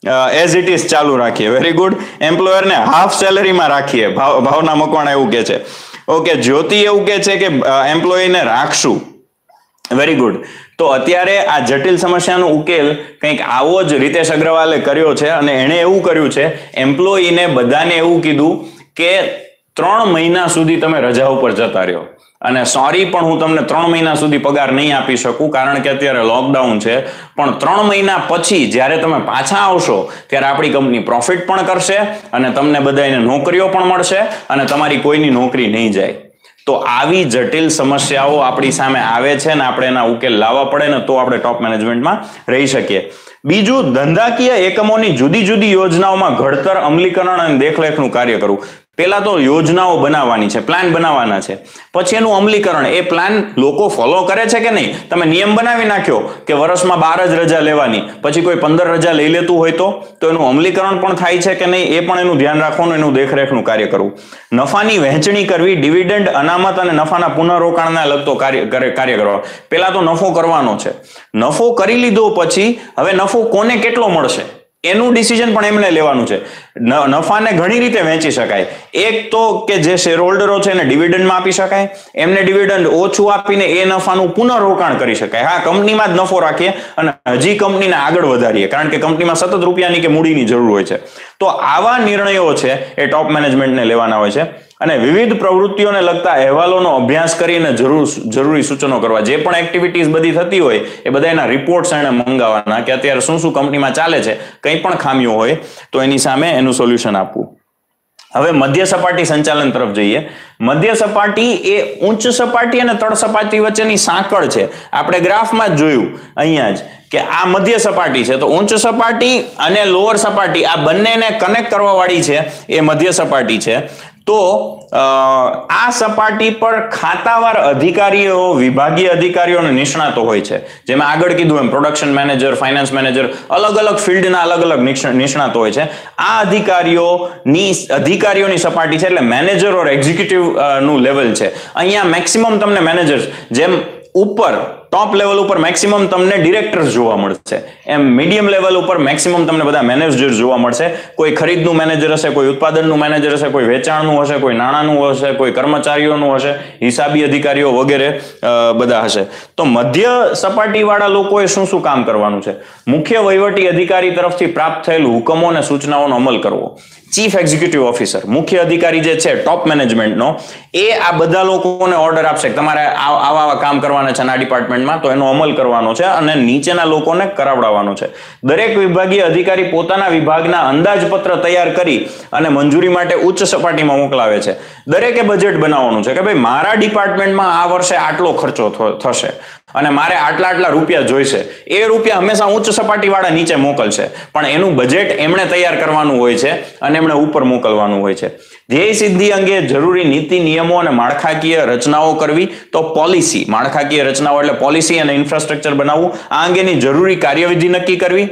એઝ ઇટ ઇઝ ચાલુ રાખીએ. Very good. એમ્પ્લોયરને હાફ સેલેરીમાં રાખીએ. ભાવના મકવાણા એવું કહે છે. ઓકે, જ્યોતિ એવું કહે છે કે એમ્પ્લોયીને રાખશું. Very good. તો અત્યારે આ જટિલ સમસ્યાનો ઉકેલ કંઈક આવો જ રીતેશ અગ્રવાલે કર્યો છે અને એણે એવું કર્યું છે, એમ્પ્લોયીને બધાને એવું કીધું કે 3 મહિના સુધી તમે રજા ઉપર જતા રહ્યો અને સોરી પણ હું તમને 3 મહિના સુધી પગાર નહીં આપી શકું કારણ કે અત્યારે લોકડાઉન છે, પણ 3 મહિના પછી જ્યારે તમે પાછા આવશો ત્યારે આપણી કંપની પ્રોફિટ પણ કરશે અને તમને બધાને નોકરીઓ પણ મળશે અને તમારી કોઈની નોકરી નહીં જાય. તો આવી જટિલ સમસ્યાઓ આપણી સામે આવે છે ને આપણે એના ઉકેલ લાવવા પડે ને તો આપણે ટોપ મેનેજમેન્ટમાં રહી શકીએ. બીજું, ધંધાકીય એકમોની જુદી જુદી યોજનાઓમાં ઘડતર, અમલીકરણ અને દેખરેખનું કાર્ય કરવું. પહેલા તો યોજનાઓ બનાવવાની છે, પ્લાન બનાવવાના છે, પછી એનું અમલીકરણ. એ પ્લાન લોકો ફોલો કરે છે કે નહીં? તમે નિયમ બનાવી નાખ્યો કે વર્ષમાં 12 જ રજા લેવાની, પછી કોઈ 15 રજા લઈ લેતું હોય તો એનું અમલીકરણ પણ થાય છે કે નહીં એ પણ એનું ધ્યાન રાખવાનું, એનું દેખરેખનું કાર્ય કરવું. નફાની વહેંચણી કરવી, ડિવિડન્ડ, અનામત અને નફાના પુનઃરોકાણને લગતો કાર્ય કરવા. પહેલા તો નફો કરવાનો છે. નફો કરી લીધો પછી હવે નફો કોને કેટલો મળશે એનું ડિસિઝન પણ એમને લેવાનું છે. નફાને ઘણી રીતે વહેંચી શકાય. એક તો કે જે શેર હોલ્ડરો છે એને ડિવિડન્ડમાં આપી શકાય, એમને ડિવિડન્ડ ઓછું આપીને એ નફાનું પુનઃરોકાણ કરી શકાય. હા, કંપનીમાં જ નફો રાખીએ અને હજી કંપનીને આગળ વધારીએ, કારણ કે કંપનીમાં સતત રૂપિયાની કે મૂડીની જરૂર હોય છે. તો આવા નિર્ણયો છે એ ટોપ મેનેજમેન્ટને લેવાના હોય છે. અને વિવિધ પ્રવૃત્તિઓને લગતા અહેવાલોનો અભ્યાસ કરીને જરૂરી સૂચનો કરવા. જે પણ એક્ટિવિટીઝ બધી થતી હોય એ બધાના રિપોર્ટ્સ એને મંગાવવાના કે અત્યારે શું શું કંપનીમાં ચાલે છે, કંઈ પણ ખામીઓ હોય તો એની સામે એનું સોલ્યુશન આપવું. હવે મધ્ય સપાટી સંચાલન તરફ જઈએ. મધ્ય સપાટી એ ઉચ્ચ સપાટી અને તળ સપાટી વચ્ચેની સાંકળ છે. આપણે ગ્રાફમાં જ જોયું અહીંયા જ કે આ મધ્ય સપાટી છે, તો ઉચ્ચ સપાટી અને લોઅર સપાટી આ બંનેને કનેક્ટ કરવા વાળી છે એ મધ્ય સપાટી છે. તો આ સપાટી પર ખાતાવાર અધિકારીઓ, વિભાગીય અધિકારીઓ અને નિષ્ણાતો હોય છે. જેમાં આગળ કીધું એમ પ્રોડક્શન મેનેજર, ફાઇનાન્સ મેનેજર, અલગ અલગ ફિલ્ડના અલગ અલગ નિષ્ણાતો હોય છે. આ અધિકારીઓની સપાટી છે, એટલે મેનેજર ઓર એક્ઝિક્યુટિવ નું લેવલ છે. અહીંયા મેક્સિમમ તમને મેનેજર્સ, જેમ ઉપર ટોપ લેવલ ઉપર મેક્સિમમ તમને ડિરેક્ટર્સ જોવા મળશે, એમ મીડિયમ લેવલ ઉપર મેક્સિમમ તમને બધા મેનેજર્સ જોવા મળશે. કોઈ ખરીદનું મેનેજર હશે, કોઈ ઉત્પાદનનું મેનેજર હશે, કોઈ વેચાણનું હશે, કોઈ નાણાંનું હશે, કોઈ કર્મચારીઓનું હશે, હિસાબી અધિકારીઓ વગેરે બધા હશે. તો મધ્ય સપાટી વાળા લોકોએ શું શું કામ કરવાનું છે? મુખ્ય વહીવટી અધિકારી તરફથી પ્રાપ્ત થયેલ હુકમો અને સૂચનાઓનો અમલ કરવો. ચીફ એક્ઝિક્યુટિવ ઓફિસર, મુખ્ય અધિકારી જે છે ટોપ મેનેજમેન્ટનો, એ આ બધા લોકોને ઓર્ડર આપશે કે તમારે આવા કામ કરવાના છે આ ડિપાર્ટમેન્ટમાં, તો એનો અમલ કરવાનો છે અને નીચેના લોકોને કરાવડાવવાનો છે. દરેક વિભાગીય અધિકારી પોતાના વિભાગના અંદાજપત્ર તૈયાર કરી અને મંજૂરી માટે ઉચ્ચ સપાટીમાં મોકલાવે છે. દરેકે બજેટ બનાવવાનું છે કે ભાઈ મારા ડિપાર્ટમેન્ટમાં આ વર્ષે આટલો ખર્ચો થશે અને મારે આટલા રૂપિયા જોઈશે. એ રૂપિયા હંમેશા ઉચ્ચ સપાટી વાળા નીચે મોકલશે, પણ એનું બજેટ એમણે તૈયાર કરવાનું હોય છે અને એમણે ઉપર મોકલવાનું હોય છે. ધ્યેય સિદ્ધિ અંગે જરૂરી નીતિ, નિયમો અને માળખાકીય રચનાઓ કરવી. તો પોલિસી, માળખાકીય રચનાઓ એટલે પોલિસી અને ઇન્ફ્રાસ્ટ્રક્ચર બનાવવું. આ અંગેની જરૂરી કાર્યવિધિ નક્કી કરવી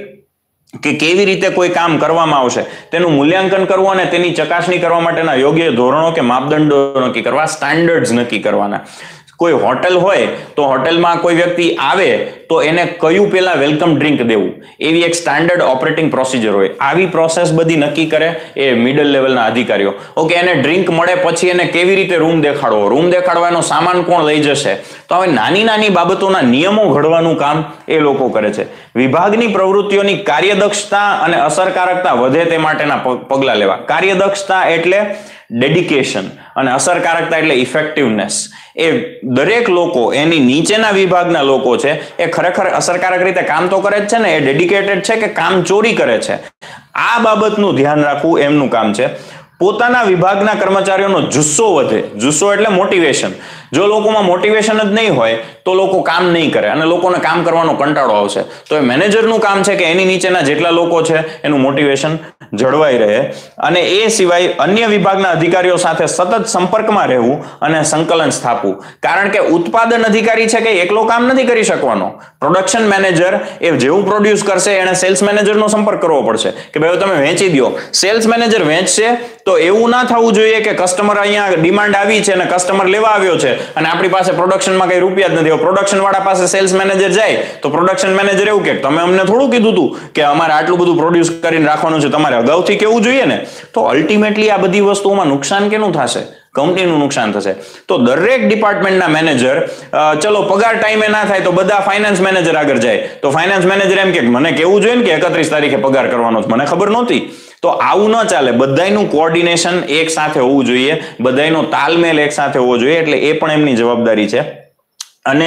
કે કેવી રીતે કોઈ કામ કરવામાં આવશે, તેનું મૂલ્યાંકન કરવું અને તેની ચકાસણી કરવા માટેના યોગ્ય ધોરણો કે માપદંડો નક્કી કરવા, સ્ટાન્ડર્ડ્સ નક્કી કરવાના. કોઈ હોટેલ હોય તો હોટેલમાં કોઈ વ્યક્તિ આવે તો એને કયું પહેલા વેલકમ ડ્રિંક દેવું, એવી એક સ્ટાન્ડર્ડ ઓપરેટિંગ પ્રોસિજર હોય. આવી પ્રોસેસ બધી નક્કી કરે એ મિડલ લેવલના અધિકારીઓ. ઓકે, એને ડ્રિંક મળે પછી એને કેવી રીતે રૂમ દેખાડવો, રૂમ દેખાડવાનો સામાન કોણ લઈ જશે, તો હવે નાની બાબતોના નિયમો ઘડવાનું કામ એ લોકો કરે છે. વિભાગની પ્રવૃત્તિઓની કાર્યદક્ષતા અને અસરકારકતા વધે તે માટેના પગલાં લેવા. કાર્યદક્ષતા એટલે ડેડિકેશન અને અસરકારકતા એટલે ઇફેક્ટિવનેસ. એ દરેક લોકો, એની નીચેના વિભાગના લોકો છે એ ખરેખર અસરકારક રીતે કામ તો કરે જ છે ને, એ ડેડિકેટેડ છે કે કામ ચોરી કરે છે, આ બાબતનું ધ્યાન રાખવું એમનું કામ છે. પોતાના વિભાગના કર્મચારીઓનો જુસ્સો વધે. જુસ્સો એટલે મોટિવેશન. જો લોકોમાં મોટિવેશન જ નહીં હોય તો લોકો કામ નહીં કરે અને લોકોને કામ કરવાનો કંટાળો આવશે. તો એ મેનેજરનું કામ છે કે એની નીચેના જેટલા લોકો છે એનું મોટિવેશન જળવાઈ રહે. અને એ સિવાય અન્ય વિભાગના અધિકારીઓ સાથે સતત સંપર્કમાં રહેવું અને સંકલન સ્થાપવું. કારણ કે ઉત્પાદન અધિકારી છે કે એકલો કામ નથી કરી શકવાનો. પ્રોડક્શન મેનેજર એ જેવું પ્રોડ્યુસ કરશે એને સેલ્સ મેનેજરનો સંપર્ક કરવો પડશે કે ભાઈ તમે વેચી દો. સેલ્સ મેનેજર વેચશે તો એવું ના થવું જોઈએ કે કસ્ટમર અહીંયા ડિમાન્ડ આવી છે અને કસ્ટમર લેવા આવ્યો છે અને આપણી પાસે પ્રોડક્શનમાં કઈ રૂપિયા જ નથી. પ્રોડક્શન વાળા પાસે સેલ્સ મેનેજર જાય તો પ્રોડક્શન મેનેજર એવું કે તમે અમને થોડું કીધું હતું કે અમારે આટલું બધું પ્રોડ્યુસ કરીને રાખવાનું છે, તમારે અગાઉથી કેવું જોઈએ ને. તો અલ્ટિમેટલી આ બધી વસ્તુઓમાં નુકસાન કેનું થશે? કંપનીનું નુકસાન થશે. તો દરેક ડિપાર્ટમેન્ટના મેનેજર, ચલો પગાર ટાઈમે ના થાય તો બધા ફાઇનાન્સ મેનેજર આગળ જાય, તો ફાઇનાન્સ મેનેજર એમ કે મને કેવું જોઈએ ને કે 31 તારીખે પગાર કરવાનો છે, મને ખબર નહોતી. તો આવું ન ચાલે. બધાયનું કોઓર્ડિનેશન એક સાથે હોવું જોઈએ, બધાયનો તાલમેલ એક સાથે હોવો જોઈએ, એટલે એ પણ એમની જવાબદારી છે. અને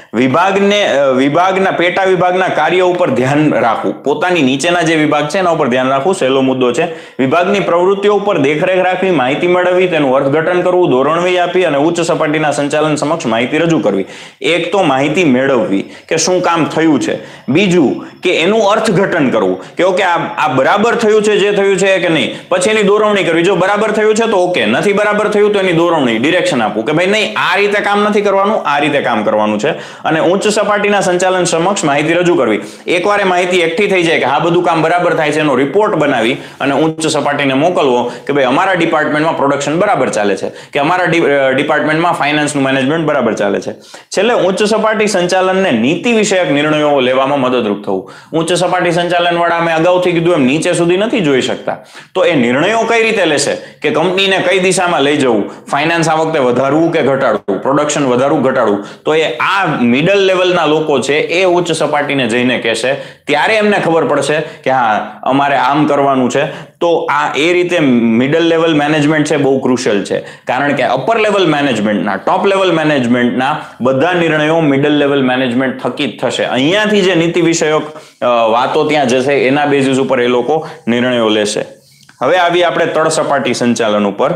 વિભાગના પેટા વિભાગના કાર્ય ઉપર ધ્યાન રાખવું, પોતાની નીચેના જે વિભાગ છે એના ઉપર ધ્યાન રાખવું સહેલો મુદ્દો છે. વિભાગની પ્રવૃત્તિઓ ઉપર દેખરેખ રાખવી, માહિતી મેળવવી, તેનું અર્થઘટન કરવું, ધોરણવી આપી અને ઉચ્ચ સપાટીના સંચાલન સમક્ષ માહિતી રજૂ કરવી. એક તો માહિતી મેળવવી કે શું કામ થયું છે, બીજું કે એનું અર્થઘટન કરવું કે ઓકે આ બરાબર થયું છે જે થયું છે કે નહીં, પછી એની દોરવણી કરવી. જો બરાબર થયું છે તો ઓકે, નથી બરાબર થયું તો એની દોરવણી, ડિરેક્શન આપવું કે ભાઈ નહીં, આ રીતે કામ નથી કરવાનું, આ રીતે કામ કરવાનું છે. અને ઉચ્ચ સપાટીના સંચાલન સમક્ષ માહિતી રજૂ કરવી. એકવાર માહિતી એકઠી થઈ જાય કે આ બધું કામ બરાબર થાય છે, એનો રિપોર્ટ બનાવી અને ઉચ્ચ સપાટીને મોકલવો કે ભાઈ અમારા ડિપાર્ટમેન્ટમાં પ્રોડક્શન બરાબર ચાલે છે, કે અમારા ડિપાર્ટમેન્ટમાં ફાઇનાન્સનું મેનેજમેન્ટ બરાબર ચાલે છે. છેલ્લે ઉચ્ચ સપાટી સંચાલનને નીતિ વિષયક નિર્ણયો લેવામાં મદદરૂપ થવું. ઉચ્ચ સપાટી સંચાલન વાળા મેં અગાઉથી કીધું એમ નીચે સુધી નથી જોઈ શકતા, તો એ નિર્ણયો કઈ રીતે લેશે કે કંપનીને કઈ દિશામાં લઈ જવું, ફાઇનાન્સ આ વખતે વધારવું કે ઘટાડવું, પ્રોડક્શન વધારવું ઘટાડવું, તો એ આ મિડલ લેવલના લોકો છે એ ઉચ્ચ સપાટીને જઈને કહેશે, ત્યારે એમને ખબર પડશે કે હા અમારે આમ કરવાનું છે. તો આ એ રીતે મિડલ લેવલ મેનેજમેન્ટ છે બહુ ક્રુશિયલ છે, કારણ કે અપર લેવલ મેનેજમેન્ટના, ટોપ લેવલ મેનેજમેન્ટના બધા નિર્ણયો મિડલ લેવલ મેનેજમેન્ટ થકી જ થશે. અહીંયાથી જે નીતિ વિષયક વાતો ત્યાં જશે એના બેઝિસ ઉપર એ લોકો નિર્ણયો લેશે. હવે આવી આપણે તળ સપાટી સંચાલન ઉપર.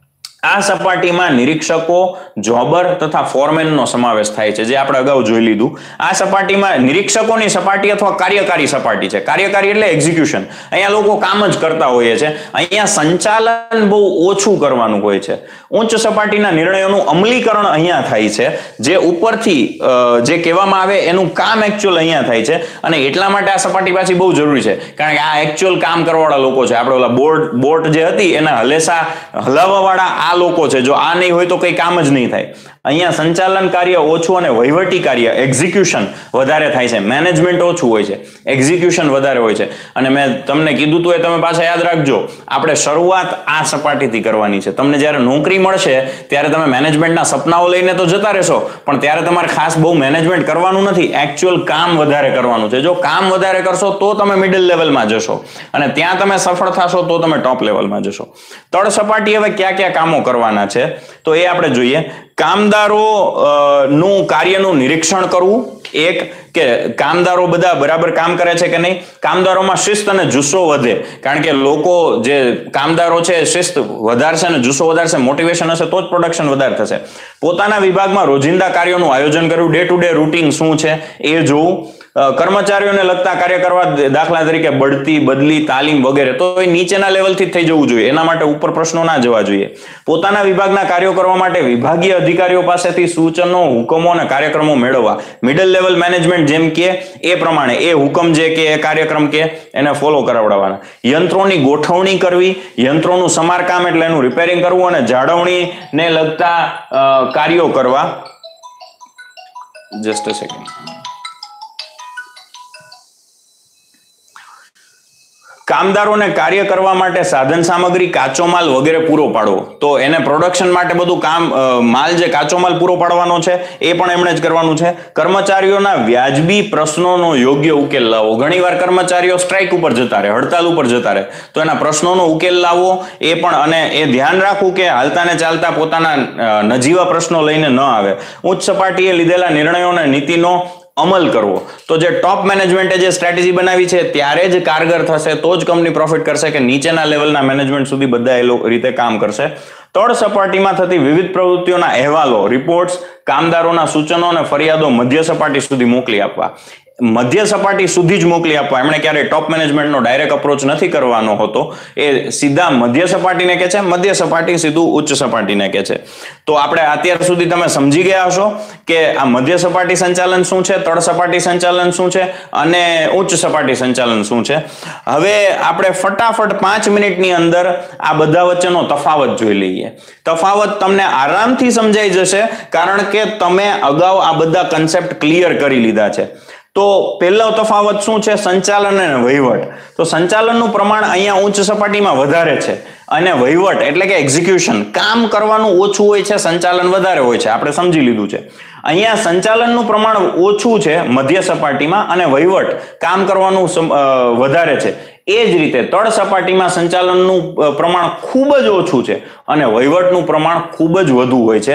આ સપાટીમાં નિરીક્ષકો, જોબર તથા ફોરમેનનો સમાવેશ થાય છે, જે આપણે અગાઉ જોઈ લીધું. આ સપાટીમાં નિરીક્ષકોની સપાટી અથવા કાર્યકારી સપાટી છે. કાર્યકારી એટલે એક્ઝિક્યુશન. અહીંયા લોકો કામ જ કરતા હોઈએ છે, અહીંયા સંચાલન બહુ ઓછું કરવાનું હોય છે. ઉચ્ચ સપાટીના નિર્ણયોનું અમલીકરણ અહીંયા થાય છે, જે ઉપરથી જે કહેવામાં આવે એનું કામ એકચ્યુઅલ અહીંયા થાય છે. અને એટલા માટે આ સપાટી પાછી બહુ જરૂરી છે, કારણ કે આ એકચ્યુઅલ કામ કરવાવાળા લોકો છે. આપણે ઓલા બોટ જે હતી એના હલેસા હલાવવાવાળા આ લોકો છે. જો આ નહીં હોય તો કઈ કામ જ નહીં થાય. અહીંયા સંચાલન કાર્ય ઓછું અને વહીવટી કાર્ય એક્ઝિક્યુશન વધારે થાય છે. મેનેજમેન્ટ ઓછું હોય છે, એક્ઝિક્યુશન વધારે હોય છે. અને મેં તમને કીધું તું એ તમે પાછા યાદ રાખજો, આપણે શરૂઆત આ સપાટીથી કરવાની છે. તમને જ્યારે નોકરી મળશે ત્યારે તમે મેનેજમેન્ટના સપનાઓ લઈને તો જતા રહેશો, પણ ત્યારે તમારે ખાસ બહુ મેનેજમેન્ટ કરવાનું નથી, એકચ્યુઅલ કામ વધારે કરવાનું છે. જો કામ વધારે કરશો તો તમે મિડલ લેવલમાં જશો, અને ત્યાં તમે સફળ થશો તો તમે ટોપ લેવલમાં જશો. તળ સપાટી હવે કયા કયા કામો કરવાના છે તો એ આપણે જોઈએ. કામદારો નું કાર્યનું નિરીક્ષણ કરવું. એક કે કામદારો બધા બરાબર કામ કરે છે કે નહીં. કામદારોમાં શિસ્ત અને જુસ્સો વધે, કારણ કે લોકો જે કામદારો છે શિસ્ત વધારશે અને જુસ્સો વધારશે, મોટિવેશન હશે તો જ પ્રોડક્શન વધારે થશે. પોતાના વિભાગમાં રોજિંદા કાર્યોનું આયોજન કરવું, ડે ટુ ડે રૂટીન શું છે એ જોવું. કર્મચારીઓને લગતા કાર્ય કરવા, દાખલા તરીકે બઢતી, બદલી, તાલીમ વગેરે, તો એ નીચેના લેવલથી જ થઈ જવું જોઈએ. એના માટે ઉપર પ્રશ્નો ના જવા જોઈએ. પોતાના વિભાગના કાર્યો કરવા માટે વિભાગીય અધિકારીઓ પાસેથી સૂચનો, હુકમો અને કાર્યક્રમો મેળવવા. મિડલ લેવલ મેનેજમેન્ટ જેમ કે એ પ્રમાણે એ હુકમ જે કે એ કાર્યક્રમ કે એને ફોલો કરાવડાવવાના. યંત્રોની ગોઠવણી કરવી, યંત્રોનું સમારકામ એટલે એનું રિપેરિંગ કરવું અને જાળવણીને લગતા કાર્યો કરવા. Just a second. કામદારોને કાર્ય કરવા માટે સાધન સામગ્રી, કાચો માલ વગેરે પૂરો પાડવો. તો એને પ્રોડક્શન માટે બધું કામ, માલ જે કાચો માલ પૂરો પાડવાનો છે એ પણ એમણે જ કરવાનું છે. કર્મચારીઓના વ્યાજબી પ્રશ્નોનો યોગ્ય ઉકેલ લાવવો. ઘણીવાર કર્મચારીઓ સ્ટ્રાઇક ઉપર જતા રહે, હડતાલ ઉપર જતા રહે, તો એના પ્રશ્નોનો ઉકેલ લાવવો એ પણ. અને એ ધ્યાન રાખવું કે હાલતા ને ચાલતા પોતાના નજીવા પ્રશ્નો લઈને ન આવે. ઉચ્ચ સપાટીએ લીધેલા નિર્ણયો અને નીતિનો અમલ કરવો. તો જે ટોપ મેનેજમેન્ટે જે સ્ટ્રેટેજી બનાવી છે ત્યારે જ કારગર થશે, તો જ કંપની પ્રોફિટ કરશે કે નીચેના લેવલના મેનેજમેન્ટ સુધી બધા એ રીતે કામ કરશે. તળ સપાટીમાં થતી વિવિધ પ્રવૃત્તિઓના અહેવાલો, રિપોર્ટ્સ, કામદારોના સૂચનો અને ફરિયાદો મધ્ય સપાટી સુધી મોકલી આપવા. મધ્ય સપાટી સુધી જ મોકલી આપવા. એમણે ક્યારે ટોપ મેનેજમેન્ટનો ડાયરેક્ટ અપ્રોચ નથી કરવાનો હોતો, એ સીધા મધ્ય સપાટીને કહે છે, મધ્ય સપાટી સીધું ઉચ્ચ સપાટીને કહે છે. તો આપણે અત્યાર સુધી તમે સમજી ગયા હશો કે આ મધ્ય સપાટી સંચાલન શું છે, તળ સપાટી સંચાલન શું છે અને ઉચ્ચ સપાટી સંચાલન શું છે. હવે આપણે ફટાફટ 5 મિનિટની અંદર આ બધા વચ્ચેનો તફાવત જોઈ લઈએ. તફાવત તમને આરામથી સમજાઈ જશે, કારણ કે તમે અગાઉ આ બધા કન્સેપ્ટ ક્લિયર કરી લીધા છે. તો પહેલો તફાવત શું છે? સંચાલન અને વહીવટ. તો સંચાલનનું પ્રમાણ અહીંયા ઉચ્ચ સપાટીમાં વધારે છે, અને વહીવટ એટલે કે એક્ઝિક્યુશન, કામ કરવાનું ઓછું હોય છે, સંચાલન વધારે હોય છે. આપણે સમજી લીધું છે. અહીંયા સંચાલનનું પ્રમાણ ઓછું છે મધ્ય સપાટીમાં, અને વહીવટ, કામ કરવાનું વધારે છે. એ જ રીતે તળ સપાટીમાં સંચાલનનું પ્રમાણ ખૂબ જ ઓછું છે અને વહીવટનું પ્રમાણ ખૂબ જ વધુ હોય છે.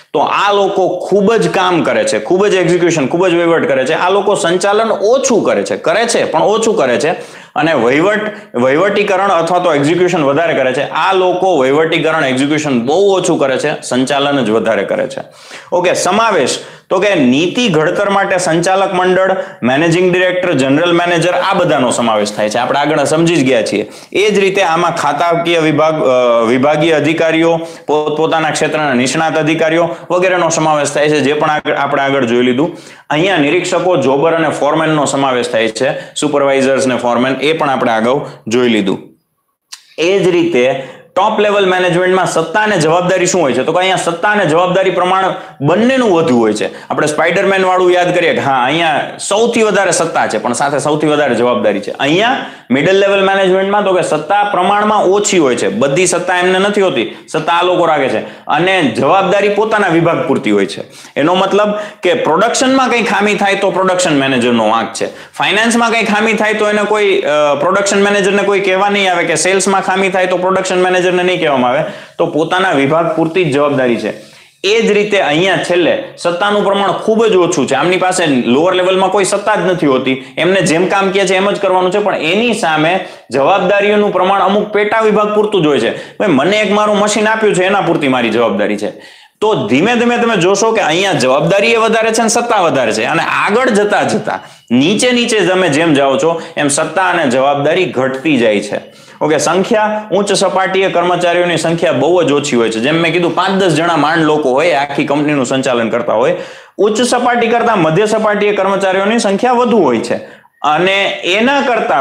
તો આ લોકો ખૂબ જ કામ કરે છે, ખૂબ જ એક્ઝિક્યુશન, ખૂબ જ વહીવટ કરે છે. આ લોકો સંચાલન ઓછું કરે છે પણ ઓછું કરે છે, અને વહીવટીકરણ અથવા તો એક્ઝિક્યુશન વધારે કરે છે. આ લોકો વહીવટીકરણ એક્ઝિક્યુશન બહુ ઓછું કરે છે, સંચાલન જ વધારે કરે છે. ઓકે, સમાવેશ તો કે નીતિ ઘડતર માટે સંચાલક મંડળ, મેનેજિંગ ડિરેક્ટર, જનરલ મેનેજર આ બધાનો સમાવેશ થાય છે. આપણે આગળ સમજી જ ગયા છીએ. એ જ રીતે આમાં ખાતાકીય વિભાગીય અધિકારીઓ, પોતપોતાના ક્ષેત્રના નિષ્ણાત અધિકારીઓ વગેરેનો સમાવેશ થાય છે, જે પણ આપણે આગળ જોઈ લીધું. અહીંયા નિરીક્ષકો, જોબર અને ફોરમેનનો સમાવેશ થાય છે, સુપરવાઇઝર્સ ને ફોરમેન, એ પણ આપણે આગળ જોઈ લીધું. એ જ રીતે ટોપ લેવલ મેનેજમેન્ટમાં સત્તા અને જવાબદારી શું હોય છે? તો કે અહીંયા સત્તા અને જવાબદારી પ્રમાણ બંનેનું વધુ હોય છે. આપણે સ્પાઈડરમેન વાળું યાદ કરીએ કે હા, અહીંયા સૌથી વધારે સત્તા છે પણ સાથે સૌથી વધારે જવાબદારી છે. અહીંયા મિડલ લેવલ મેનેજમેન્ટમાં તો કે સત્તા પ્રમાણમાં ઓછી હોય છે, બધી સત્તા એમને નથી હોતી, સત્તા આ લોકો રાખે છે, અને જવાબદારી પોતાના વિભાગ પૂરતી હોય છે. એનો મતલબ કે પ્રોડક્શનમાં કંઈ ખામી થાય તો પ્રોડક્શન મેનેજરનો વાંક છે, ફાઇનાન્સમાં કંઈ ખામી થાય તો એને કોઈ પ્રોડક્શન મેનેજરને કોઈ કહેવા નહીં આવે, કે સેલ્સમાં ખામી થાય તો પ્રોડક્શન મેનેજર નહીં કહેવામાં આવે, તો પોતાના વિભાગ પૂરતી જ જવાબદારી છે. એ જ રીતે અહીંયા છેલ્લે સત્તાનું પ્રમાણ ખૂબ જ ઓછું છે. આમની પાસે લોઅર લેવલમાં કોઈ સત્તા જ નથી હોતી, એમને જેમ કામ કહે છે એમ જ કરવાનું છે, પણ એની સામે જવાબદારીઓનું પ્રમાણ અમુક પેટા વિભાગ પૂરતું જ હોય છે. ભાઈ મને એક મારું મશીન આપ્યું છે, એના પૂરતી મારી જવાબદારી છે. તો ધીમે ધીમે તમે જોશો કે અહીંયા જવાબદારી એ વધારે છે અને સત્તા વધારે છે, અને આગળ જતા જતા નીચે તમે જેમ જાઓ છો એમ સત્તા અને જવાબદારી ઘટતી જાય છે. ઓકે, સંખ્યા ઉચ્ચ સપાટીએ કર્મચારીઓની સંખ્યા બહુ જ ઓછી હોય છે. જેમ મેં કીધું 5-10 જણા માંડ લોકો હોય આખી કંપનીનું સંચાલન કરતા હોય. ઉચ્ચ સપાટી કરતા મધ્ય સપાટીએ કર્મચારીઓની સંખ્યા વધુ હોય છે, અને એના કરતા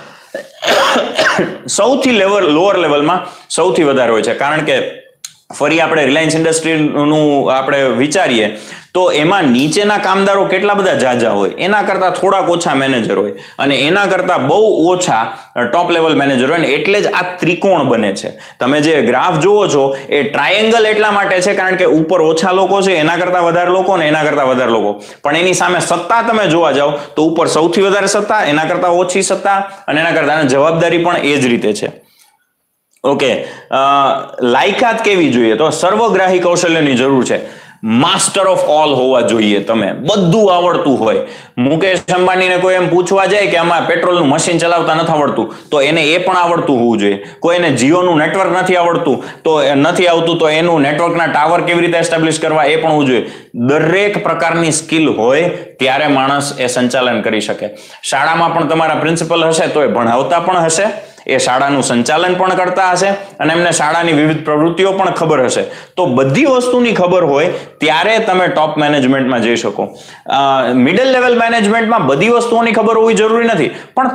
પણ સૌથી લોઅર લેવલમાં સૌથી વધારે હોય છે. કારણ કે ફરી આપણે રિલાયન્સ ઇન્ડસ્ટ્રીનું આપણે વિચારીએ તો એમાં નીચેના કામદારો કેટલા બધા જાજા હોય, એના કરતા થોડાક ઓછા મેનેજર હોય, અને એના કરતા બહુ ઓછા ટોપ લેવલ મેનેજર હોય, ને એટલે જ આ ત્રિકોણ બને છે. તમે જે ગ્રાફ જુઓ છો એ ટ્રાયેંગલ એટલા માટે છે કારણ કે ઉપર ઓછા લોકો છે, એના કરતા વધારે લોકો, ને એના કરતા વધારે લોકો, પણ એની સામે સત્તા તમે જોવા જાઓ તો ઉપર સૌથી વધારે સત્તા, એના કરતા ઓછી સત્તા, અને એના કરતા જવાબદારી પણ એ જ રીતે છે. ઓકે, લાયકાત કેવી જોઈએ? તો સર્વગ્રાહી કૌશલ્યની જરૂર છે. માસ્ટર ઓફ ઓલ હોવા જોઈએ, તમે બધું આવડતું હોય. મુકેશ અંબાણીને કોઈ એમ પૂછવા જાય કે આમાં પેટ્રોલનું મશીન ચલાવતા નથી આવડતું, તો એને એ પણ આવડતું હોવું જોઈએ. કોઈને જીઓનું નેટવર્ક નથી આવતું તો એનું નેટવર્કના ટાવર કેવી રીતે એસ્ટાબ્લિશ કરવા એ પણ હોવું જોઈએ. દરેક પ્રકારની સ્કિલ હોય ત્યારે માણસ એ સંચાલન કરી શકે. શાળામાં પણ તમારા પ્રિન્સિપલ હશે તો એ ભણાવતા પણ હશે, એ શાળાનું સંચાલન પણ કરતા હશે, અને એમને શાળાની વિવિધ પ્રવૃત્તિઓ પણ ખબર હશે. તો બધી વસ્તુની ખબર હોય ત્યારે તમે ટોપ મેનેજમેન્ટમાં જઈ શકો. મિડલ લેવલ મેનેજમેન્ટમાં બધી વસ્તુઓની ખબર હોવી જરૂરી નથી, પણ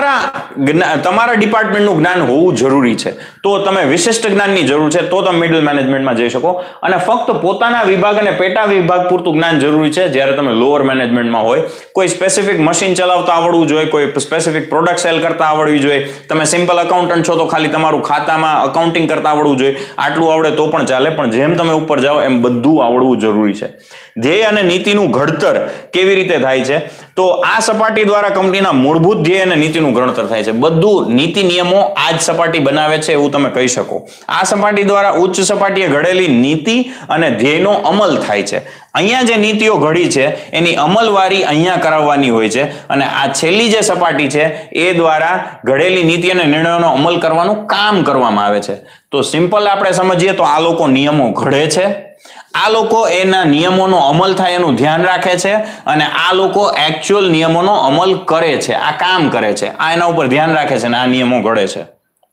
તમારા ડિપાર્ટમેન્ટનું જ્ઞાન હોવું જરૂરી છે. તો તમે વિશિષ્ટ જ્ઞાનની જરૂર છે તો તમે મિડલ મેનેજમેન્ટમાં જઈ શકો, અને ફક્ત પોતાના વિભાગ અને પેટા વિભાગ પૂરતું જ્ઞાન જરૂરી છે જ્યારે તમે લોઅર મેનેજમેન્ટમાં હોય. કોઈ સ્પેસિફિક મશીન ચલાવતા આવડવું જોઈએ, કોઈ સ્પેસિફિક પ્રોડક્ટ સેલ કરતા આવડવી જોઈએ. તમે સિમ્પલ અકાઉન્ટન્ટ છો તો ખાલી તમારું ખાતામાં અકાઉન્ટિંગ કરતા આવડવું જોઈએ, આટલું આવડે તો પણ ચાલે, પણ જેમ તમે ઉપર જાઓ એમ બધું આવડવું જરૂરી છે. ધ્યેય અને નીતિનું ઘડતર કેવી રીતે થાય છે? તો આ સપાટી દ્વારા કંપનીના મૂળભૂત ધ્યેય અને નીતિનું ઘડતર થાય છે. બધું નીતિ નિયમો આ જ સપાટી બનાવે છે એવું તમે કહી શકો. આ સપાટી દ્વારા ઉચ્ચ સપાટીએ ઘડેલી નીતિ અને ધ્યેયનો અમલ થાય છે. અહીંયા જે નીતિઓ ઘડી છે એની અમલવારી અહીંયા કરાવવાની હોય છે, અને આ છેલ્લી જે સપાટી છે એ દ્વારા ઘડેલી નીતિ અને નિર્ણયોનો અમલ કરવાનું કામ કરવામાં આવે છે. તો સિમ્પલ આપણે સમજીએ તો આ લોકો નિયમો ઘડે છે, આ લોકો એના નિયમોનો અમલ થાય એનું ધ્યાન રાખે છે, અને આ લોકો એકચ્યુઅલ નિયમોનો અમલ કરે છે, આ કામ કરે છે, આ એના ઉપર ધ્યાન રાખે છે, અને આ નિયમો ઘડે છે.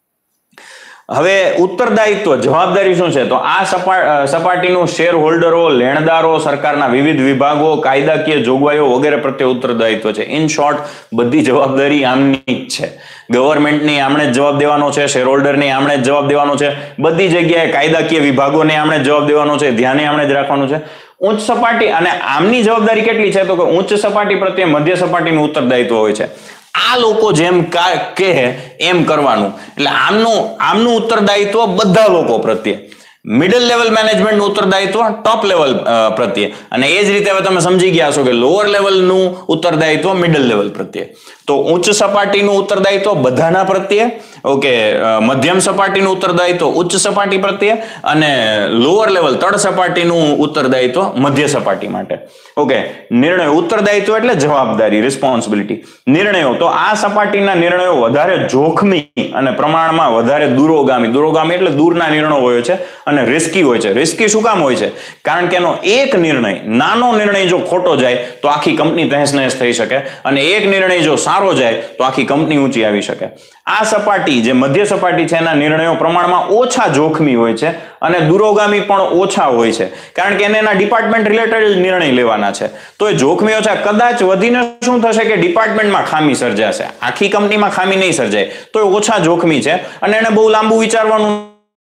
હવે ઉત્તરદાયિત્વ, જવાબદારી શું છે? તો આ સપાટીનું શેર હોલ્ડરો, લેણદારો, સરકારના વિવિધ વિભાગો, કાયદાકીય જોગવાઈઓ વગેરે પ્રત્યે ઉત્તરદાયિત્વ છે. ઇન શોર્ટ બધી જવાબદારી આમની જ છે. ગવર્મેન્ટની આમણે જ જવાબ દેવાનો છે, શેર હોલ્ડરની આમણે જ જવાબ દેવાનો છે, બધી જગ્યાએ કાયદાકીય વિભાગોને આમણે જ જવાબ દેવાનો છે, ધ્યાને આમણે જ રાખવાનું છે. ઉચ્ચ સપાટી, અને આમની જવાબદારી કેટલી છે? તો કે ઉચ્ચ સપાટી પ્રત્યે મધ્ય સપાટીનું ઉત્તરદાયિત્વ હોય છે. આ લોકો જેમ કહે એમ કરવાનું, એટલે આમનું ઉત્તરદાયિત્વ બધા લોકો પ્રત્યે. મિડલ લેવલ મેનેજમેન્ટનું ઉત્તરદાયિત્વ ટોપ લેવલ પ્રત્યે, અને એ જ રીતે હવે તમે સમજી ગયા છો કે લોઅર લેવલનું ઉત્તરદાયિત્વ મિડલ લેવલ પ્રત્યે. તો ઉચ્ચ સપાટીનું ઉત્તરદાયિત્વ બધાના પ્રત્યે, ઓકે, મધ્યમ સપાટીનું ઉત્તરદાયિત્વ ઉચ્ચ સપાટી પ્રત્યે, અને લોઅર લેવલ તળ સપાટીનું ઉત્તરદાયિત્વ મધ્ય સપાટી માટે. ઓકે, નિર્ણયો, ઉત્તરદાયિત્વ એટલે જવાબદારી, રિસ્પોન્સિબિલિટી. નિર્ણયો, તો આ સપાટીના નિર્ણયો વધારે જોખમી અને પ્રમાણમાં વધારે દૂરોગામી એટલે દૂરના નિર્ણયો હોય છે અને રિસ્કી હોય છે. રિસ્કી શું કામ હોય છે? કારણ કે એનો એક નિર્ણય, નાનો નિર્ણય જો ખોટો જાય તો આખી કંપની તહેસ નહેસ થઈ શકે, અને એક નિર્ણય જો સારો જાય તો આખી કંપની ઊંચી આવી શકે. આ સપાટી જે મધ્ય સપાટી છે એના નિર્ણયો પ્રમાણમાં ઓછા જોખમી હોય છે અને દૂરોગામી પણ ઓછા હોય છે, કારણ કે એને એના ડિપાર્ટમેન્ટ રિલેટેડ નિર્ણય લેવાના છે. તો એ જોખમી ઓછા, કદાચ વધીને શું થશે કે ડિપાર્ટમેન્ટમાં ખામી સર્જાશે, આખી કંપનીમાં ખામી નહીં સર્જાય, તો એ ઓછા જોખમી છે અને એને બહુ લાંબુ વિચારવાનું.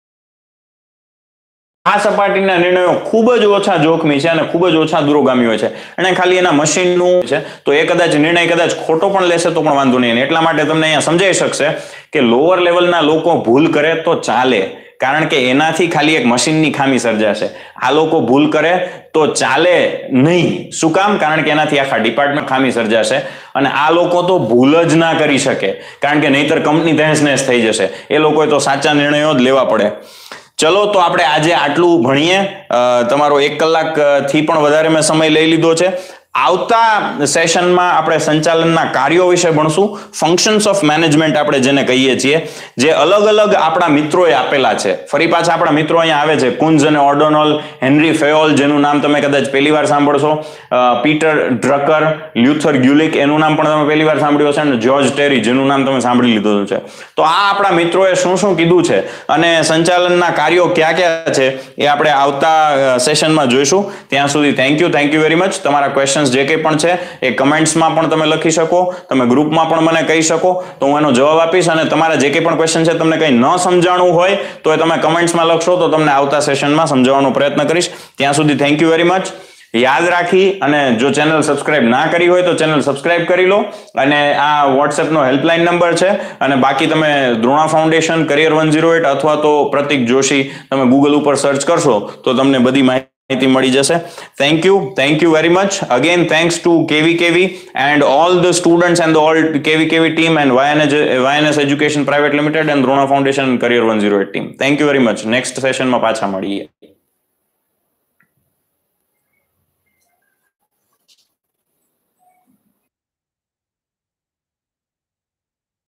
આ સપાટીના નિર્ણયો ખૂબ જ ઓછા જોખમી છે અને ખૂબ જ ઓછા દૂરોગામી હોય છે, અને ખાલી એના મશીનનું છે, તો એ કદાચ નિર્ણય કદાચ ખોટો પણ લેશે તો પણ વાંધો નહીં. એટલા માટે તમને અહીંયા સમજાઈ શકશે કે લોઅર લેવલના લોકો ભૂલ કરે તો ચાલે, કારણ કે એનાથી ખાલી એક મશીનની ખામી સર્જાશે. આ લોકો ભૂલ કરે તો ચાલે નહીં. શું કામ? કારણ કે એનાથી આખા ડિપાર્ટમેન્ટ ખામી સર્જાશે, અને આ લોકો તો ભૂલ જ ના કરી શકે, કારણ કે નહીતર કંપની તહેસ નહેસ થઈ જશે. એ લોકોએ તો સાચા નિર્ણયો જ લેવા પડે. ચલો, તો આપણે આજે આટલું ભણીએ. તમારો 1 કલાકથી પણ વધારે મેં સમય લઈ લીધો છે. આવતા સેશનમાં આપણે સંચાલનના કાર્યો વિશે ભણશું. ફંક્શન્સ ઓફ મેનેજમેન્ટ આપણે જેને કહીએ છીએ, જે અલગ અલગ આપણા મિત્રોએ આપેલા છે. ફરી પાછા આપણા મિત્રો અહીંયા આવે છે, કુન્ઝ અને ઓર્ડોનોલ, હેનરી ફેયોલ, જેનું નામ તમે કદાચ પહેલી વાર સાંભળશો, પીટર ડ્રકર, લ્યુથર ગ્યુલિક, એનું નામ પણ તમે પહેલી વાર સાંભળ્યું હશે, અને જ્યોર્જ ટેરી, જેનું નામ તમે સાંભળી લીધું છે. તો આ આપણા મિત્રોએ શું શું કીધું છે અને સંચાલનના કાર્યો ક્યાં ક્યાં છે એ આપણે આવતા સેશનમાં જોઈશું. ત્યાં સુધી થેન્ક યુ વેરી મચ. તમારા ક્વેશ્ચન જે કંઈ પણ છે એ કમેન્ટ્સમાં પણ તમે લખી શકો, તમે ગ્રુપમાં પણ મને કહી શકો, તો હું એનો જવાબ આપીશ. અને તમારા જે કંઈ પણ ક્વેશ્ચન છે, તમને કંઈ ન સમજાણું હોય તો એ તમે કમેન્ટ્સમાં લખશો, તો તમને આવતા સેશનમાં સમજાવવાનો પ્રયત્ન કરીશ. ત્યાં સુધી થેન્ક યુ વેરી મચ. યાદ રાખી, અને જો ચેનલ સબસ્ક્રાઇબ ના કરી હોય તો ચેનલ સબસ્ક્રાઇબ કરી લો, અને આ વોટ્સએપનો હેલ્પલાઇન નંબર છે. અને બાકી તમે દ્રોણા ફાઉન્ડેશન, કરિયર 108 અથવા તો પ્રતિક જોશી તમે ગૂગલ ઉપર સર્ચ કરશો તો તમને બધી માહિતી મળી જશે. Thank you very much. Again, thanks to KVKV and all the students and the all KVKV team and YNS Education Private Limited and Drona Foundation and Career 108 team. Thank you very much. Next session માં પાછા મળીએ.